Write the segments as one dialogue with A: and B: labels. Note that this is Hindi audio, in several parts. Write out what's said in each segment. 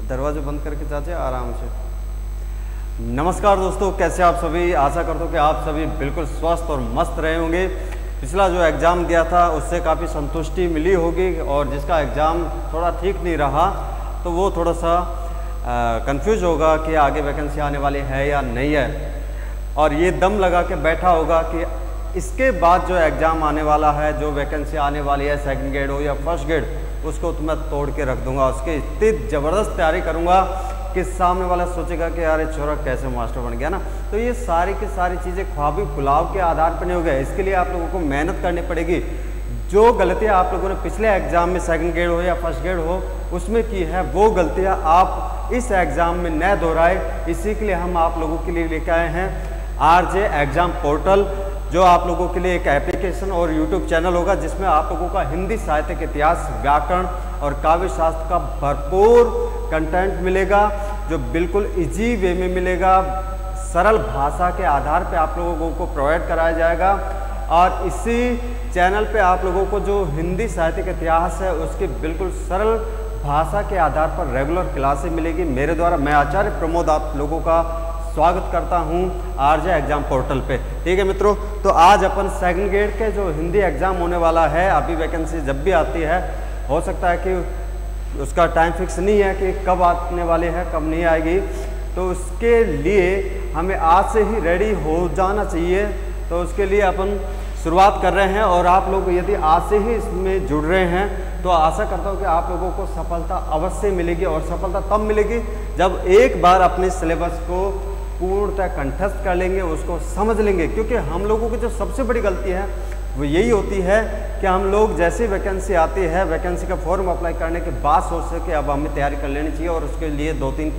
A: दरवाजे बंद करके चाचे आराम से। नमस्कार दोस्तों, कैसे आप सभी। आशा करता हूँ कि आप सभी बिल्कुल स्वस्थ और मस्त रहे होंगे। पिछला जो एग्ज़ाम दिया था उससे काफ़ी संतुष्टि मिली होगी, और जिसका एग्ज़ाम थोड़ा ठीक नहीं रहा तो वो थोड़ा सा कंफ्यूज होगा कि आगे वैकेंसी आने वाली है या नहीं है, और ये दम लगा के बैठा होगा कि इसके बाद जो एग्ज़ाम आने वाला है, जो वैकेंसी आने वाली है, सेकंड ग्रेड हो या फर्स्ट ग्रेड, उसको तो मैं तोड़ के रख दूंगा। उसकी इतनी ज़बरदस्त तैयारी करूंगा कि सामने वाला सोचेगा कि यार छोरा कैसे मास्टर बन गया ना। तो ये सारी की सारी चीज़ें ख्वाबी पुलाव के आधार पर नहीं हो गए। इसके लिए आप लोगों को मेहनत करनी पड़ेगी। जो गलतियाँ आप लोगों ने पिछले एग्ज़ाम में सेकंड ग्रेड हो या फर्स्ट ग्रेड हो उसमें की है, वो गलतियाँ आप इस एग्ज़ाम में न दोहराए। इसी के लिए हम आप लोगों के लिए लेकर आए हैं आरजे एग्ज़ाम पोर्टल, जो आप लोगों के लिए एक एप्लीकेशन और यूट्यूब चैनल होगा जिसमें आप लोगों का हिंदी साहित्य के इतिहास, व्याकरण और काव्य शास्त्र का भरपूर कंटेंट मिलेगा, जो बिल्कुल इजी वे में मिलेगा। सरल भाषा के आधार पे आप लोगों को प्रोवाइड कराया जाएगा, और इसी चैनल पे आप लोगों को जो हिंदी साहित्य का इतिहास है उसकी बिल्कुल सरल भाषा के आधार पर रेगुलर क्लासें मिलेगी मेरे द्वारा। मैं आचार्य प्रमोद आप लोगों का स्वागत करता हूं आरजे एग्ज़ाम पोर्टल पे। ठीक है मित्रों, तो आज अपन सेकंड ग्रेड के जो हिंदी एग्ज़ाम होने वाला है, अभी वैकेंसी जब भी आती है, हो सकता है कि उसका टाइम फिक्स नहीं है कि कब आने वाली है कब नहीं आएगी, तो उसके लिए हमें आज से ही रेडी हो जाना चाहिए। तो उसके लिए अपन शुरुआत कर रहे हैं, और आप लोग यदि आज से ही इसमें जुड़ रहे हैं तो आशा करता हूँ कि आप लोगों को सफलता अवश्य मिलेगी। और सफलता तब मिलेगी जब एक बार अपने सिलेबस को पूर्णतः कंठस्थ कर लेंगे, उसको समझ लेंगे। क्योंकि हम लोगों की जो सबसे बड़ी गलती है वो यही होती है कि हम लोग जैसे वैकेंसी आती है, वैकेंसी का फॉर्म अप्लाई करने के बाद सोचते कि अब हमें तैयारी कर लेनी चाहिए, और उसके लिए 2-3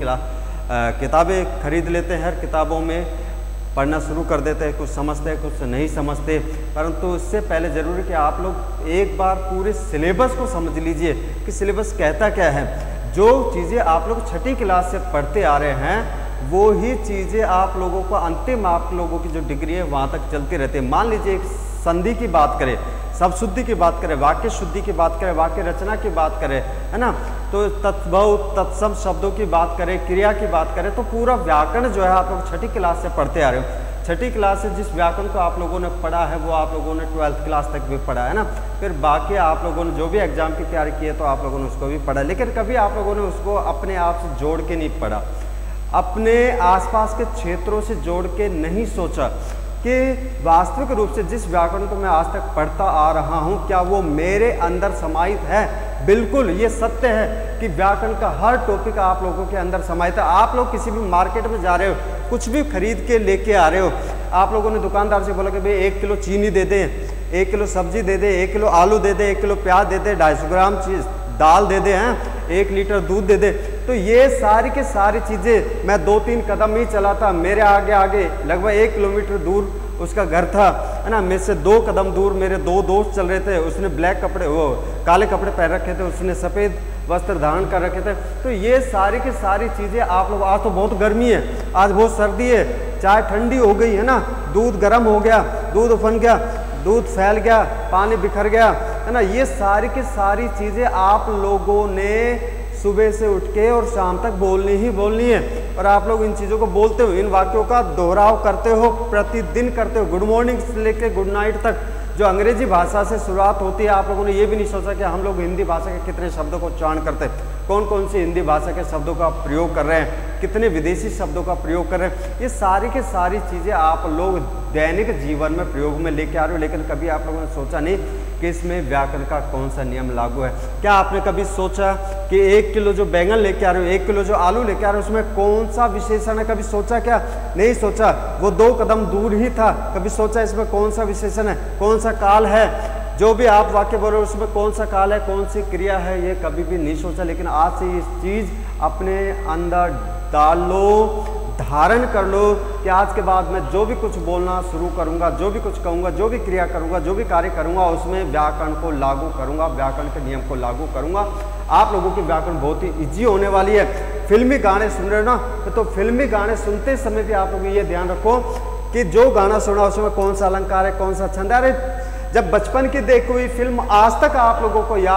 A: किताबें खरीद लेते हैं। हर किताबों में पढ़ना शुरू कर देते हैं, कुछ समझते हैं कुछ नहीं समझते। परंतु इससे पहले ज़रूरी कि आप लोग एक बार पूरे सिलेबस को समझ लीजिए कि सिलेबस कहता क्या है। जो चीज़ें आप लोग छठी क्लास से पढ़ते आ रहे हैं वो ही चीज़ें आप लोगों को अंतिम आप लोगों की जो डिग्री है वहाँ तक चलती रहती है। मान लीजिए एक संधि की बात करें, शब्द शुद्धि की बात करें, वाक्य शुद्धि की बात करें, वाक्य रचना की बात करें, है ना, तो तत्भव तत्सम शब्दों की बात करें, क्रिया की बात करें, तो पूरा व्याकरण जो है आप लोग छठी क्लास से पढ़ते आ रहे हो। छठी क्लास से जिस व्याकरण को आप लोगों ने पढ़ा है वो आप लोगों ने 12th क्लास तक भी पढ़ा है ना। फिर बाकी आप लोगों ने जो भी एग्ज़ाम की तैयारी की है तो आप लोगों ने उसको भी पढ़ा, लेकिन कभी आप लोगों ने उसको अपने आप से जोड़ के नहीं पढ़ा, अपने आसपास के क्षेत्रों से जोड़ के नहीं सोचा कि वास्तविक रूप से जिस व्याकरण को मैं आज तक पढ़ता आ रहा हूँ क्या वो मेरे अंदर समाहित है। बिल्कुल ये सत्य है कि व्याकरण का हर टॉपिक आप लोगों के अंदर समाहित है। आप लोग किसी भी मार्केट में जा रहे हो, कुछ भी खरीद के लेके आ रहे हो, आप लोगों ने दुकानदार से बोला कि भाई 1 किलो चीनी दे दें, 1 किलो सब्जी दे दे, 1 किलो आलू दे दे, 1 किलो प्याज दे दे, 250 ग्राम दाल दे दे, हैं 1 लीटर दूध दे दे। तो ये सारी की सारी चीज़ें मैं 2-3 कदम ही चला था, मेरे आगे आगे लगभग 1 किलोमीटर दूर उसका घर था, है ना। मेरे से 2 कदम दूर मेरे 2 दोस्त चल रहे थे, उसने ब्लैक कपड़े वो काले कपड़े पहन रखे थे, उसने सफ़ेद वस्त्र धारण कर रखे थे। तो ये सारी की सारी चीज़ें आप लोग, आज तो बहुत गर्मी है, आज बहुत सर्दी है, चाय ठंडी हो गई है ना, दूध गर्म हो गया, दूध उफन गया, दूध फैल गया, पानी बिखर गया, है ना। ये सारी की सारी चीज़ें आप लोगों ने सुबह से उठ के और शाम तक बोलनी ही बोलनी है, और आप लोग इन चीज़ों को बोलते हो, इन वाक्यों का दोहराव करते हो, प्रतिदिन करते हो। गुड मॉर्निंग से लेकर गुड नाइट तक जो अंग्रेजी भाषा से शुरुआत होती है, आप लोगों ने ये भी नहीं सोचा कि हम लोग हिंदी भाषा के कितने शब्दों को उच्चारण करते हैं, कौन कौन सी हिंदी भाषा के शब्दों का प्रयोग कर रहे हैं, कितने विदेशी शब्दों का प्रयोग कर रहे हैं। ये सारी की सारी चीज़ें आप लोग दैनिक जीवन में प्रयोग में लेके आ रहे हो, लेकिन कभी आप लोगों ने सोचा नहीं कि इसमें व्याकरण का कौन सा नियम लागू है। क्या आपने कभी सोचा कि 1 किलो जो बैंगन लेके आ रहे हो, 1 किलो जो आलू लेके आ रहे हो, उसमें कौन सा विशेषण है? कभी सोचा क्या? नहीं सोचा। वो 2 कदम दूर ही था, कभी सोचा इसमें कौन सा विशेषण है, कौन सा काल है? जो भी आप वाक्य बोल रहे हो उसमें कौन सा काल है, कौन सी क्रिया है, ये कभी भी नहीं सोचा। लेकिन आज से इस चीज़ अपने अंदर डाल लो, धारण कर लो कि आज के बाद मैं जो भी कुछ बोलना शुरू करूंगा, जो भी कुछ कहूंगा, जो भी क्रिया करूंगा, जो भी कार्य करूंगा, उसमें व्याकरण को लागू करूंगा, व्याकरण के नियम को लागू करूंगा। आप लोगों की व्याकरण बहुत ही ईजी होने वाली है। फिल्मी गाने सुन रहे हो ना, तो फिल्मी गाने सुनते समय भी आप लोग ये ध्यान रखो कि जो गाना सुना उसमें कौन सा अलंकार है, कौन सा छंद है। अरे जब बचपन की देखी हुई फिल्म आज तक आप लोगों को याद है,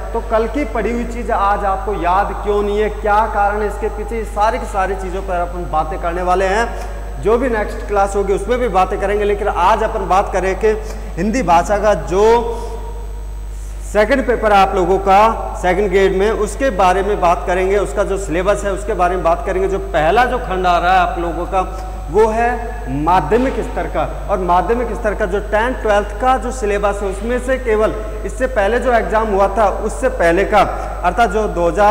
A: तो कल की पढ़ी हुई चीज़ आज आपको याद क्यों नहीं है, क्या कारण है इसके पीछे, सारी की सारी चीज़ों पर अपन बातें करने वाले हैं। जो भी नेक्स्ट क्लास होगी उसमें भी बातें करेंगे, लेकिन आज अपन बात करें कि हिंदी भाषा का जो सेकंड पेपर है आप लोगों का सेकंड ग्रेड में, उसके बारे में बात करेंगे, उसका जो सिलेबस है उसके बारे में बात करेंगे। जो पहला जो खंड आ रहा है आप लोगों का वो है माध्यमिक स्तर का, और माध्यमिक स्तर का जो 10th 12th का जो सिलेबस है उसमें से केवल इससे पहले जो एग्जाम हुआ था उससे पहले का, अर्थात जो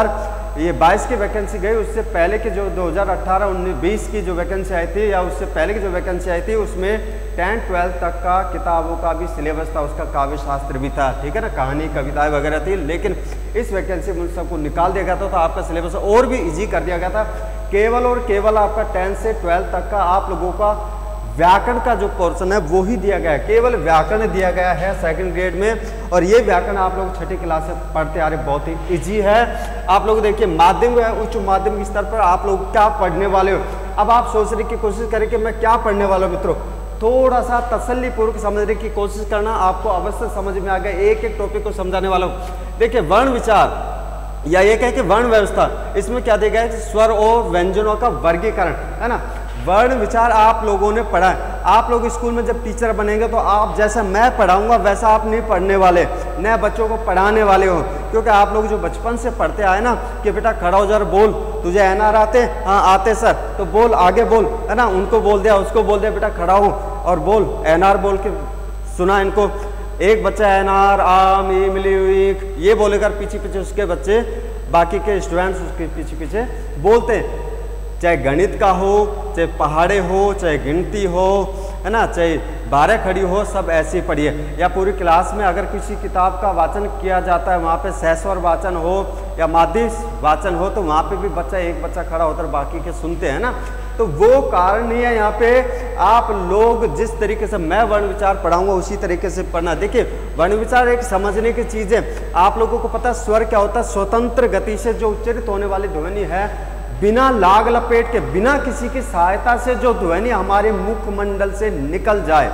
A: 2022 की वैकेंसी गई उससे पहले की जो 2018-19-20 की जो वैकेंसी आई थी या उससे पहले की जो वैकेंसी आई थी उसमें 10th 12th तक का किताबों का भी सिलेबस था, उसका काव्य शास्त्र भी था, ठीक है ना, कहानी कविताएं वगैरह थी। लेकिन इस वैकेंसी में सबको निकाल दिया गया था, तो आपका सिलेबस और भी इजी कर दिया गया था। केवल और केवल आपका 10 से 12 तक का आप लोगों का व्याकरण का जो पोर्शन है वो ही दिया गया है, केवल व्याकरण दिया गया है सेकंड ग्रेड में। और ये व्याकरण आप लोग छठी क्लास से पढ़ते आ रहे, बहुत ही इजी है। आप लोग देखिए माध्यमिक उच्च माध्यमिक स्तर पर आप लोग क्या पढ़ने वाले हो। अब आप सोचने की कोशिश करें कि मैं क्या पढ़ने वाला हूँ मित्रों, थोड़ा सा तसल्लीपूर्वक समझने की कोशिश करना, आपको अवश्य समझ में आ गया। एक एक टॉपिक को समझाने वाला हूँ। देखिए वर्ण विचार या ये कहे कि वर्ण व्यवस्था, इसमें क्या दिया गया है, स्वर और व्यंजनों का वर्गीकरण, है ना। वर्ण विचार आप लोगों ने पढ़ा है। आप लोग स्कूल में जब टीचर बनेंगे तो आप जैसा मैं पढ़ाऊंगा वैसा आप नहीं पढ़ने वाले, नए बच्चों को पढ़ाने वाले हो। क्योंकि आप लोग जो बचपन से पढ़ते आए ना कि बेटा खड़ा हो जरा बोल, तुझे एनआर आते, हाँ आते सर, तो बोल आगे बोल, है ना। उनको बोल दिया, उसको बोल दिया बेटा खड़ा हो और बोल एनआर बोल के सुना इनको। एक बच्चा एनआर आम इमली ये बोलेकर पीछे पीछे उसके बच्चे बाकी के स्टूडेंट्स उसके पीछे पीछे बोलते हैं। चाहे गणित का हो, चाहे पहाड़े हो, चाहे गिनती हो, है ना, चाहे 12 खड़ी हो, सब ऐसे ही पढ़िए। या पूरी क्लास में अगर किसी किताब का वाचन किया जाता है, वहाँ पे सहस्वर वाचन हो या माध्य वाचन हो, तो वहाँ पे भी एक बच्चा खड़ा होकर बाकी के सुनते हैं ना। तो वो कारण नहीं है यहाँ पे। आप लोग जिस तरीके से मैं वर्ण विचार पढ़ाऊंगा उसी तरीके से पढ़ना। देखिए वर्ण विचार एक समझने की चीज़ है। आप लोगों को पता है स्वर क्या होता है, स्वतंत्र गति से जो उच्चारित होने वाली ध्वनि है, बिना लाग लपेट के, बिना किसी की सहायता से जो ध्वनि हमारे मुखमंडल से निकल जाए,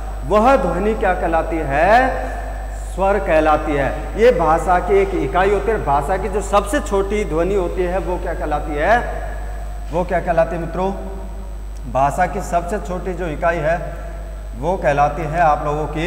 A: वह ध्वनि क्या कहलाती है, स्वर कहलाती है। ये भाषा की एक इकाई होती है। भाषा की जो सबसे छोटी ध्वनि होती है वो क्या कहलाती है, वो क्या कहलाती है मित्रों, भाषा की सबसे छोटी जो इकाई है वो कहलाती है आप लोगों की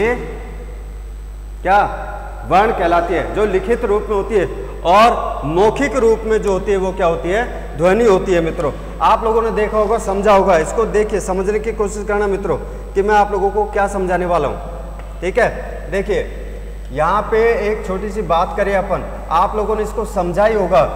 A: क्या, वर्ण कहलाती है, जो लिखित रूप में होती है। और मौखिक रूप में जो होती है वो क्या होती है, ध्वनि होती है मित्रों। आप लोगों ने देखा होगा, समझा होगा, इसको देखिए समझने की कोशिश करना मित्रों कि मैं आप लोगों को क्या समझाने वाला हूँ, ठीक है। देखिए यहाँ पे एक छोटी सी बात करें अपन, आप लोगों ने इसको समझा ही होगा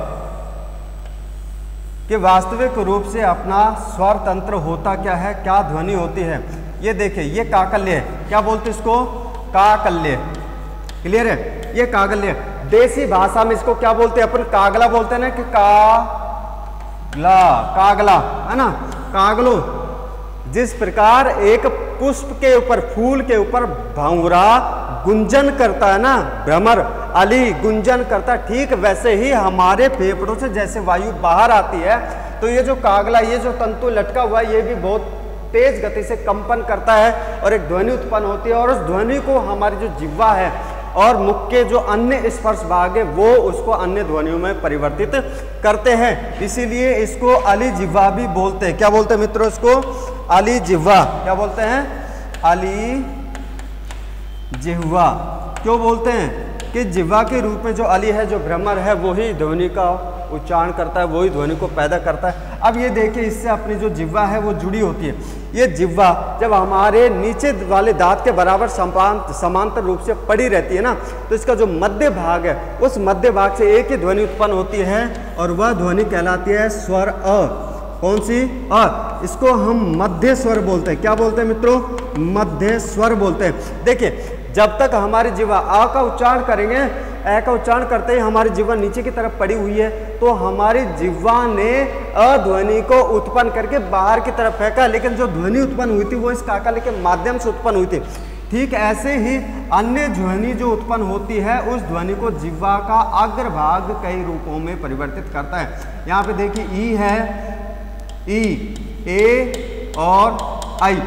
A: कि वास्तविक रूप से अपना स्वर तंत्र होता क्या है, क्या ध्वनि होती है। ये देखिए ये काकल्य है, क्या बोलते इसको, काकल्य, क्लियर है, ये काकल्य। देसी भाषा में इसको क्या बोलते हैं अपन, कागला बोलते हैं ना, कि कागला, कागला, है ना, कागलो। जिस प्रकार एक पुष्प के ऊपर, फूल के ऊपर भंवरा गुंजन करता है ना, भ्रमर अली गुंजन करता है, ठीक वैसे ही हमारे फेफड़ों से जैसे वायु बाहर आती है, तो ये जो कागला, ये जो तंतु लटका हुआ है, ये भी बहुत तेज गति से कंपन करता है और एक ध्वनि उत्पन्न होती है। और उस ध्वनि को हमारी जो जिह्वा है और मुख के जो अन्य स्पर्श भाग है वो उसको अन्य ध्वनियों में परिवर्तित करते हैं। इसीलिए इसको अली जिह्वा भी बोलते हैं। क्या बोलते हैं मित्रों इसको, अली जिह्वा। क्या बोलते हैं, अली जिह्वा। क्यों बोलते हैं कि जिह्वा के रूप में जो अली है, जो भ्रमर है, वही ध्वनि का उच्चारण करता है, वही ध्वनि को पैदा करता है। अब ये देखिए इससे अपनी जो जिह्वा है वो जुड़ी होती है। ये जिह्वा जब हमारे नीचे वाले दांत के बराबर समांतर रूप से पड़ी रहती है ना, तो इसका जो मध्य भाग है, उस मध्य भाग से एक ही ध्वनि उत्पन्न होती है और वह ध्वनि कहलाती है स्वर अ। कौन सी, अ। इसको हम मध्य स्वर बोलते हैं। क्या बोलते हैं मित्रों, मध्य स्वर बोलते हैं। देखिए जब तक हमारी जिह्वा आ का उच्चारण करेंगे, ए का उच्चारण करते ही हमारी जिह्वा नीचे की तरफ पड़ी हुई है, तो हमारी जिह्वा ने अध्वनि को उत्पन्न करके बाहर की तरफ फेंका, लेकिन जो ध्वनि उत्पन्न हुई थी वो इस काकल्य के माध्यम से उत्पन्न हुई थी। ठीक ऐसे ही अन्य ध्वनि जो उत्पन्न होती है, उस ध्वनि को जिह्वा का अग्रभाग कई रूपों में परिवर्तित करता है। यहाँ पे देखिए ई है, ई, ए और आई।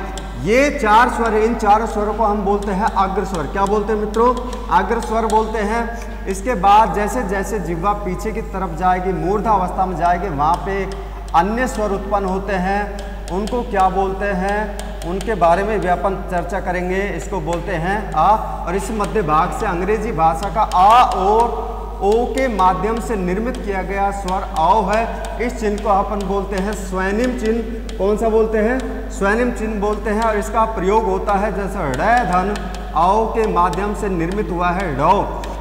A: ये 4 स्वर है, इन चारों स्वरों को हम बोलते हैं अग्र स्वर। क्या बोलते हैं मित्रों? अग्र स्वर बोलते हैं। इसके बाद जैसे जैसे जिह्वा पीछे की तरफ जाएगी, मूर्धा अवस्था में जाएगी, वहाँ पे अन्य स्वर उत्पन्न होते हैं, उनको क्या बोलते हैं, उनके बारे में भी अपन चर्चा करेंगे। इसको बोलते हैं आ, और इस मध्य भाग से अंग्रेजी भाषा का आ और ओ के माध्यम से निर्मित किया गया स्वर औ है। इस चिन्ह को अपन बोलते हैं स्वनिम चिन्ह। कौन सा बोलते हैं? स्वनिम चिन्ह बोलते हैं। और इसका प्रयोग होता है जैसे ड़ धन औ के माध्यम से निर्मित हुआ है डॉ,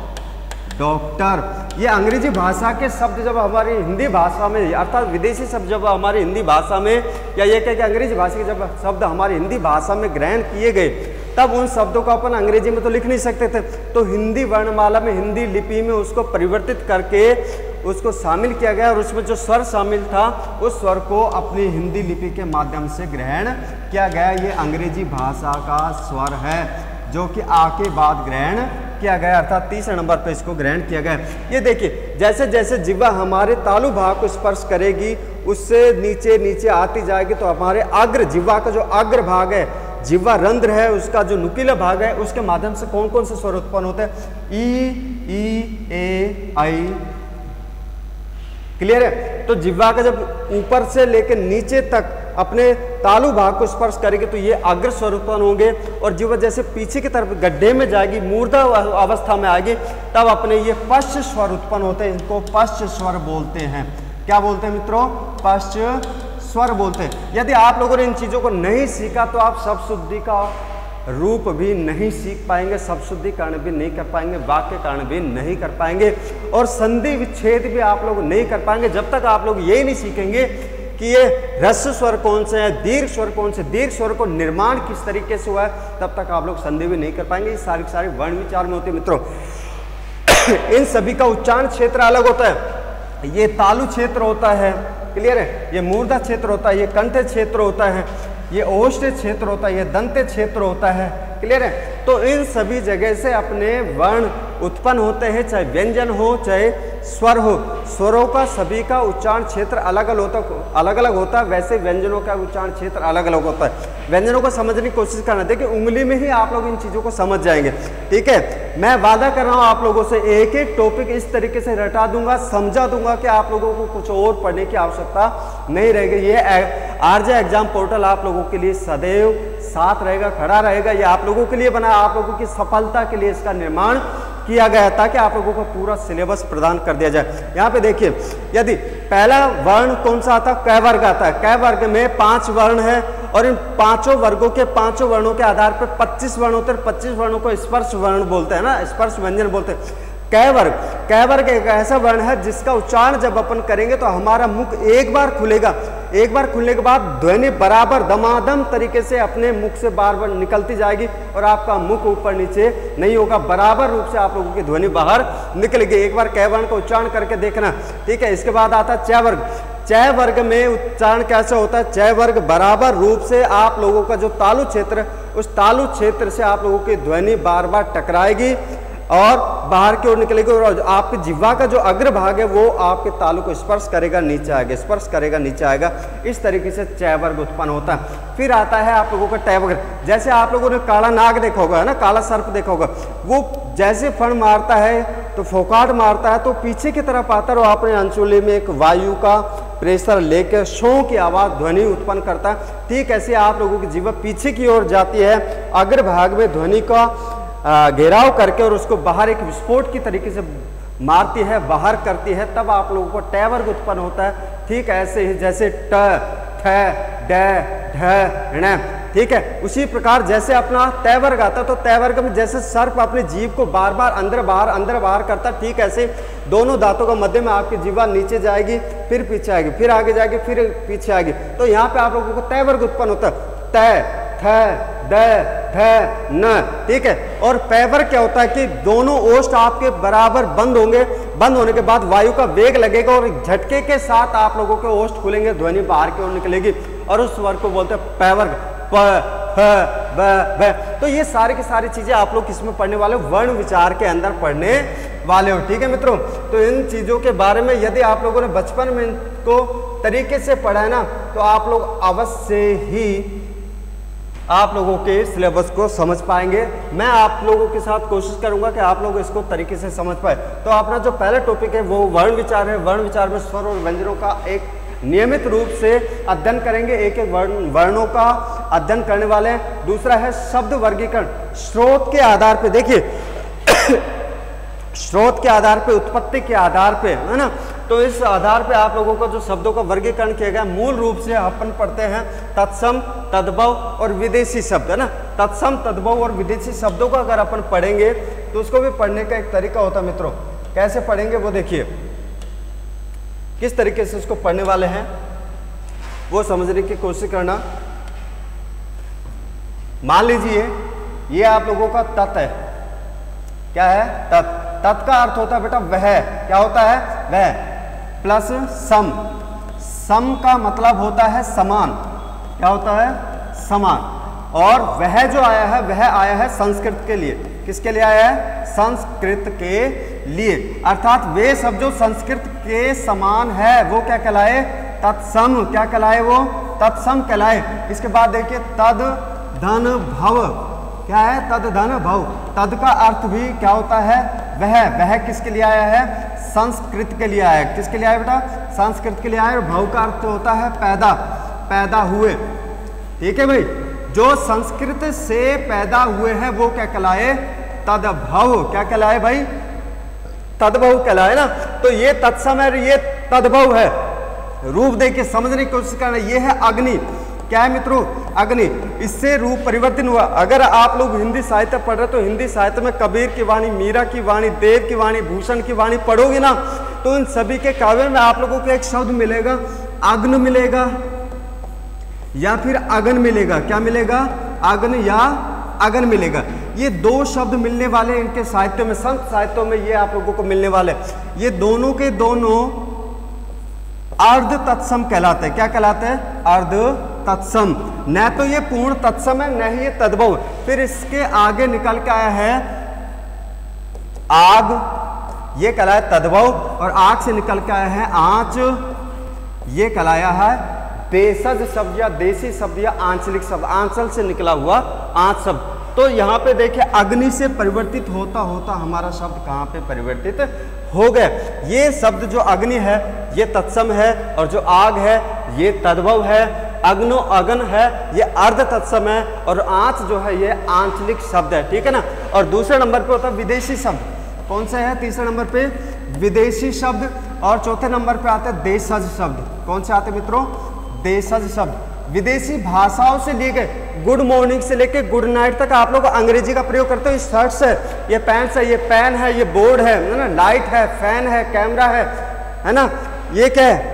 A: डॉक्टर। ये अंग्रेजी भाषा के शब्द जब हमारी हिंदी भाषा में, अर्थात विदेशी शब्द जब हमारी हिंदी भाषा में, या ये कह कि अंग्रेजी भाषा के जब शब्द हमारी हिंदी भाषा में ग्रहण किए गए, तब उन शब्दों को अपन अंग्रेजी में तो लिख नहीं सकते थे, तो हिंदी वर्णमाला में, हिंदी लिपि में उसको परिवर्तित करके उसको शामिल किया गया। और उसमें जो स्वर शामिल था उस स्वर को अपनी हिंदी लिपि के माध्यम से ग्रहण किया गया। ये अंग्रेजी भाषा का स्वर है जो कि आ के बाद ग्रहण किया गया, अर्थात तीसरे नंबर पर इसको ग्रहण किया गया। ये देखिए, जैसे जैसे जिह्वा हमारे तालु भाग को स्पर्श करेगी, उससे नीचे नीचे आती जाएगी, तो हमारे अग्र, जिह्वा का जो अग्र भाग है, जिह्वा रंध्र है, उसका जो नुकीला भाग है, उसके माध्यम से कौन कौन से स्वर उत्पन्न होते हैं? ई, ए, आई। क्लियर है? तो जिह्वा का जब ऊपर से लेकर नीचे तक अपने तालु भाग को स्पर्श करेंगे तो ये अग्र स्वर उत्पन्न होंगे। और जिह्वा जैसे पीछे की तरफ गड्ढे में जाएगी, मूर्धा अवस्था में आएगी, तब अपने ये पश्च स्वर उत्पन्न होते हैं। इनको पश्च स्वर बोलते हैं। क्या बोलते हैं मित्रों? पश्च स्वर बोलते हैं। यदि आप लोगों ने इन चीज़ों को नहीं सीखा तो आप शब्द शुद्धि का रूप भी नहीं सीख पाएंगे, शब्द शुद्धिकरण भी नहीं कर पाएंगे, वाक्यकरण भी नहीं कर पाएंगे, और संधि विच्छेद भी आप लोग नहीं कर पाएंगे जब तक आप लोग यही नहीं सीखेंगे कि ये ह्रस्व स्वर कौन से हैं, दीर्घ स्वर कौन से, दीर्घ स्वर को निर्माण किस तरीके से हुआ है, तब तक आप लोग संधि भी नहीं कर पाएंगे। ये सारी वर्ण विचार में होती है मित्रों। इन सभी का उच्चारण क्षेत्र अलग होता है। ये तालु क्षेत्र होता है, क्लियर है, ये मूर्धा क्षेत्र होता है, ये कंठ क्षेत्र होता है, ये ओष्ठ क्षेत्र होता है, ये दंत क्षेत्र होता है, क्लियर है। तो इन सभी जगह से अपने वर्ण उत्पन्न होते हैं, चाहे व्यंजन हो चाहे स्वर हो। स्वरों का सभी का उच्चारण क्षेत्र अलग अलग होता है, वैसे व्यंजनों का उच्चारण क्षेत्र अलग अलग होता है। व्यंजनों को समझने की कोशिश करना, देखिए उंगली में ही आप लोग इन चीज़ों को समझ जाएंगे, ठीक है। मैं वादा कर रहा हूँ आप लोगों से, एक एक टॉपिक इस तरीके से रटा दूंगा, समझा दूंगा कि आप लोगों को कुछ और पढ़ने की आवश्यकता नहीं रहेगी। ये आरजे एग्जाम पोर्टल आप लोगों के लिए सदैव साथ रहेगा, खड़ा रहेगा। ये आप लोगों के लिए बना, आप लोगों की सफलता के लिए इसका निर्माण किया गया है, ताकि आप लोगों को पूरा सिलेबस प्रदान कर दिया जाए। यहाँ पे देखिए, यदि पहला वर्ण कौन सा आता है? क वर्ग आता है। क वर्ग में 5 वर्ण है, और इन पांचों वर्गों के, पांचों वर्णों के आधार पर 25 वर्ण होते हैं। 25 वर्णों को स्पर्श वर्ण बोलते हैं ना, स्पर्श व्यंजन बोलते हैं। क वर्ग एक ऐसा वर्ण है जिसका उच्चारण जब अपन करेंगे तो हमारा मुख एक बार खुलेगा, एक बार खुलने के बाद ध्वनि बराबर दमादम तरीके से अपने मुख से बार बार निकलती जाएगी, और आपका मुख ऊपर नीचे नहीं होगा, बराबर रूप से आप लोगों की ध्वनि बाहर निकलेगी। एक बार क वर्ण का उच्चारण करके देखना, ठीक है। इसके बाद आता है च वर्ग। च वर्ग में उच्चारण कैसे होता है? च वर्ग बराबर रूप से आप लोगों का जो तालु क्षेत्र, उस तालु क्षेत्र से आप लोगों की ध्वनि बार बार टकराएगी और बाहर की ओर निकलेगी, और आपके जिह्वा का जो अग्र भाग है वो आपके तालु को स्पर्श करेगा, नीचे आएगा, स्पर्श करेगा, नीचे आएगा। इस तरीके से च वर्ग उत्पन्न होता है। फिर आता है आप लोगों का ट वर्ग। जैसे आप लोगों ने काला नाग देखा होगा, है ना, काला सर्प देखा होगा, वो जैसे फण मारता है तो फोकाट मारता है तो पीछे की तरफ आता है, और अपने अंचुली में एक वायु का प्रेशर लेकर शों की आवाज़ ध्वनि उत्पन्न करता है। ठीक ऐसे आप लोगों की जिह्वा पीछे की ओर जाती है, अग्र भाग में ध्वनि का घेराव करके, और उसको बाहर एक विस्फोट की तरीके से मारती है, बाहर करती है, तब आप लोगों को ट वर्ग उत्पन्न होता है। ठीक ऐसे ही जैसे ट, ठ, ड, ढ, ण, ठीक है। उसी प्रकार जैसे अपना त वर्ग आता है, तो त वर्ग में जैसे सर्प अपनी जीभ को बार बार अंदर बाहर करता है, ठीक ऐसे दोनों दांतों का मध्य में आपकी जीवा नीचे जाएगी, फिर पीछे आएगी, फिर आगे जाएगी, फिर पीछे आएगी। तो यहाँ पे आप लोगों को त वर्ग उत्पन्न होता है, त, थ, ड, ढ, न, ठीक है। और प वर्ग क्या होता है कि दोनों ओष्ठ आपके बराबर बंद होंगे, बंद होने के बाद वायु का वेग लगेगा और झटके के साथ आप लोगों के ओष्ठ खुलेंगे, ध्वनि बाहर की ओर निकलेगी, और उस वर्ग को बोलते हैं प वर्ग। प, फ, ब, भ। तो ये सारी की सारी चीजें आप लोग किसमें पढ़ने वाले हो? वर्ण विचार के अंदर पढ़ने वाले हो, ठीक है मित्रों। तो इन चीजों के बारे में यदि आप लोगों ने बचपन में इनको तरीके से पढ़ा है ना, तो आप लोग अवश्य ही आप लोगों के सिलेबस को समझ पाएंगे। मैं आप लोगों के साथ कोशिश करूंगा कि आप लोग इसको तरीके से समझ पाए। तो अपना जो पहला टॉपिक है वो वर्ण विचार है। वर्ण विचार में स्वर और व्यंजनों का एक नियमित रूप से अध्ययन करेंगे, एक एक वर्णों का अध्ययन करने वाले हैं। दूसरा है शब्द वर्गीकरण, स्रोत के आधार पे, देखिए स्रोत के आधार पे, उत्पत्ति के आधार पे, है ना। तो इस आधार पे आप लोगों को जो शब्दों का वर्गीकरण किया गया, मूल रूप से अपन पढ़ते हैं तत्सम, तद्भव और विदेशी शब्द, है ना। तत्सम, तद्भव और विदेशी शब्दों का अगर अपन पढ़ेंगे तो उसको भी पढ़ने का एक तरीका होता है मित्रों। कैसे पढ़ेंगे वो देखिए, किस तरीके से उसको पढ़ने वाले हैं वो समझने की कोशिश करना। मान लीजिए ये आप लोगों का तत् है, क्या है, तत्। तत् का अर्थ होता है बेटा वह, क्या होता है, वह, प्लस सम। सम का मतलब होता है समान, क्या होता है, समान। और वह जो आया है वह आया है संस्कृत के लिए। किसके लिए आया है, संस्कृत के लिए। अर्थात वे सब जो संस्कृत के समान है वो क्या कहलाए, तत्सम। क्या कहलाए, वो तत्सम कहलाए। इसके बाद देखिए तद धन भव, क्या है, तद धन भव। तद का अर्थ भी क्या होता है, वह किसके लिए आया है, संस्कृत के लिए आया। किसके लिए आया बेटा, संस्कृत के लिए आया। और भव का अर्थ होता है पैदा, पैदा हुए। ठीक है भाई, जो संस्कृत से पैदा हुए हैं वो क्या कहलाए, तद्भव। क्या कहलाए भाई, तद्भव कहलाए ना। तो ये तत्सम है, ये तद्भव है। रूप देखिए समझने की कोशिश करना। ये है अग्नि, क्या है मित्रों, अग्नि। इससे रूप परिवर्तन हुआ। अगर आप लोग हिंदी साहित्य पढ़ रहे तो हिंदी साहित्य में कबीर की वाणी, मीरा की वाणी, देव की वाणी, भूषण की वाणी पढ़ोगे ना तो इन सभी के काव्य में आप लोगों को एक शब्द मिलेगा, अग्न मिलेगा या फिर अगन मिलेगा। क्या मिलेगा, अग्न या अगन मिलेगा। ये दो शब्द मिलने वाले इनके साहित्यों में, संत साहित्यों में ये आप लोगों को मिलने वाले। ये दोनों के दोनों अर्ध तत्सम कहलाते हैं। क्या कहलाते हैं, अर्ध तत्सम। न तो ये पूर्ण तत्सम है, न ही ये तद्भव। फिर इसके आगे निकल के आया है आग, ये कहलाया तद्भव। और आग से निकल के आया है आंच, ये कहलाया है देशज शब्द या देसी शब्द या आंचलिक शब्द, आंचल से निकला हुआ आंच शब्द। तो यहाँ पे देखिए अग्नि से परिवर्तित होता होता हमारा शब्द कहाँ पे परिवर्तित हो गए। ये शब्द जो अग्नि है ये तत्सम है, और जो आग है ये तद्भव है। अग्नो अगन है ये अर्ध तत्सम है, और आंच जो है ये आंचलिक शब्द है। ठीक है ना। और दूसरे नंबर पे होता है विदेशी शब्द। कौन से है, तीसरे नंबर पे विदेशी शब्द। और चौथे नंबर पे आते हैं देशज शब्द। कौन से आते मित्रों, देशज शब्द। विदेशी भाषाओं से लिए गए, गुड मॉर्निंग से लेके गुड नाइट तक आप लोग अंग्रेजी का प्रयोग करते हो। ये शर्ट्स है, ये पैंट्स है, ये पेन है, ये बोर्ड है ना, लाइट है, फैन है, कैमरा है ना। ये क्या है,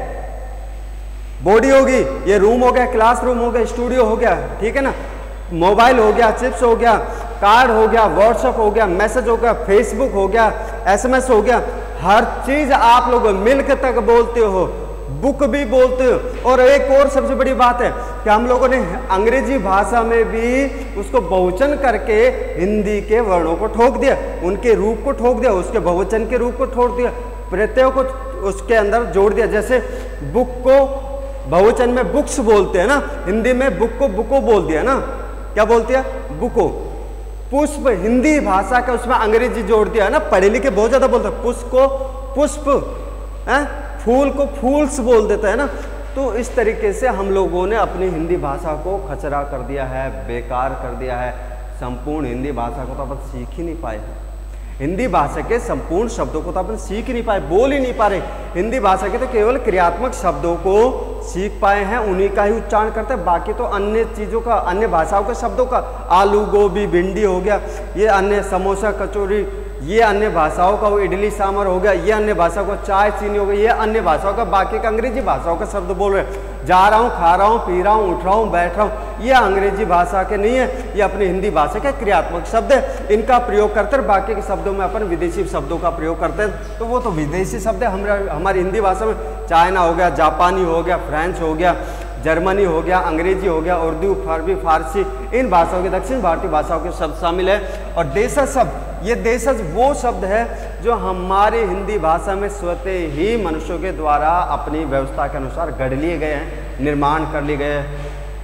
A: बॉडी होगी, ये रूम हो गया, क्लासरूम हो गया, स्टूडियो हो गया। ठीक है ना। मोबाइल हो गया, चिप्स हो गया, कार्ड हो गया, व्हाट्सएप हो गया, मैसेज हो गया, फेसबुक हो गया, SMS हो गया। हर चीज आप लोग मिलकर तक बोलते हो, बुक भी बोलते हो। और एक और सबसे बड़ी बात है कि हम लोगों ने अंग्रेजी भाषा में भी उसको बहुवचन करके हिंदी के वर्णों को ठोक दिया, उनके रूप को ठोक दिया, उसके बहुवचन के रूप को ठोक दिया, प्रत्ययों को उसके अंदर जोड़ दिया। जैसे बुक को बहुवचन में बुक्स बोलते हैं ना, हिंदी में बुक को बुको बोल दिया ना। क्या बोलती है, बुको। पुष्प हिंदी भाषा का उसमें अंग्रेजी जोड़ दिया है ना। पढ़े लिखे बहुत ज्यादा बोलते हैं, पुष्प को पुष्प है, फूल को फूल्स बोल देता है ना। तो इस तरीके से हम लोगों ने अपनी हिंदी भाषा को खचरा कर दिया है, बेकार कर दिया है। संपूर्ण हिंदी भाषा को तो अपन सीख ही नहीं पाए। हिंदी भाषा के संपूर्ण शब्दों को तो अपन सीख ही नहीं पाए, बोल ही नहीं पा रहे। हिंदी भाषा के तो केवल क्रियात्मक शब्दों को सीख पाए हैं, उन्हीं का ही उच्चारण करते हैं। बाकी तो अन्य चीज़ों का, अन्य भाषाओं के शब्दों का, आलू गोभी भिंडी हो गया, ये अन्य समोसा कचौरी, ये अन्य भाषाओं का वो इडली सांभर हो गया, ये अन्य भाषाओं का चाय चीनी हो गया, ये अन्य भाषाओं का, बाकी का अंग्रेजी भाषाओं का शब्द बोल रहे हैं। जा रहा हूँ, खा रहा हूँ, पी रहा हूँ, उठ रहा हूँ, बैठ रहा हूँ, ये अंग्रेजी भाषा के नहीं है, ये अपनी हिंदी भाषा के क्रियात्मक शब्द है। इनका प्रयोग करते हैं, बाकी के शब्दों में अपन विदेशी शब्दों का प्रयोग करते हैं। तो वो तो विदेशी शब्द है। हमारी हिंदी भाषा में चाइना हो गया, जापानी हो गया, फ्रेंच हो गया, जर्मनी हो गया, अंग्रेजी हो गया, उर्दू, अरबी, फारसी, इन भाषाओं के, दक्षिण भारतीय भाषाओं के शब्द शामिल है। और देशज शब्द, ये देशज वो शब्द है जो हमारी हिंदी भाषा में स्वतः ही मनुष्यों के द्वारा अपनी व्यवस्था के अनुसार गढ़ लिए गए हैं, निर्माण कर लिए गए हैं।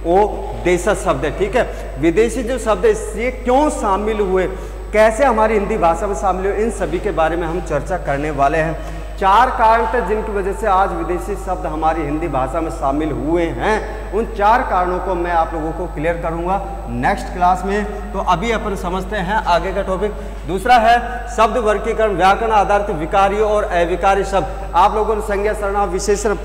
A: वो देशज शब्द है। ठीक है, विदेशी जो शब्द है इससे क्यों शामिल हुए, कैसे हमारी हिंदी भाषा में शामिल हुए, इन सभी के बारे में हम चर्चा करने वाले हैं। 4 कारण थे जिनकी वजह से आज विदेशी शब्द हमारी हिंदी भाषा में शामिल हुए हैं। उन 4 कारणों को मैं आप लोगों को क्लियर करूंगा नेक्स्ट क्लास में। तो अभी अपन समझते हैं आगे का टॉपिक। दूसरा है शब्द वर्गीकरण, व्याकरण आधारित विकारी और अविकारी शब्द। आप लोगों ने संज्ञा, सर्वनाम, विशेषण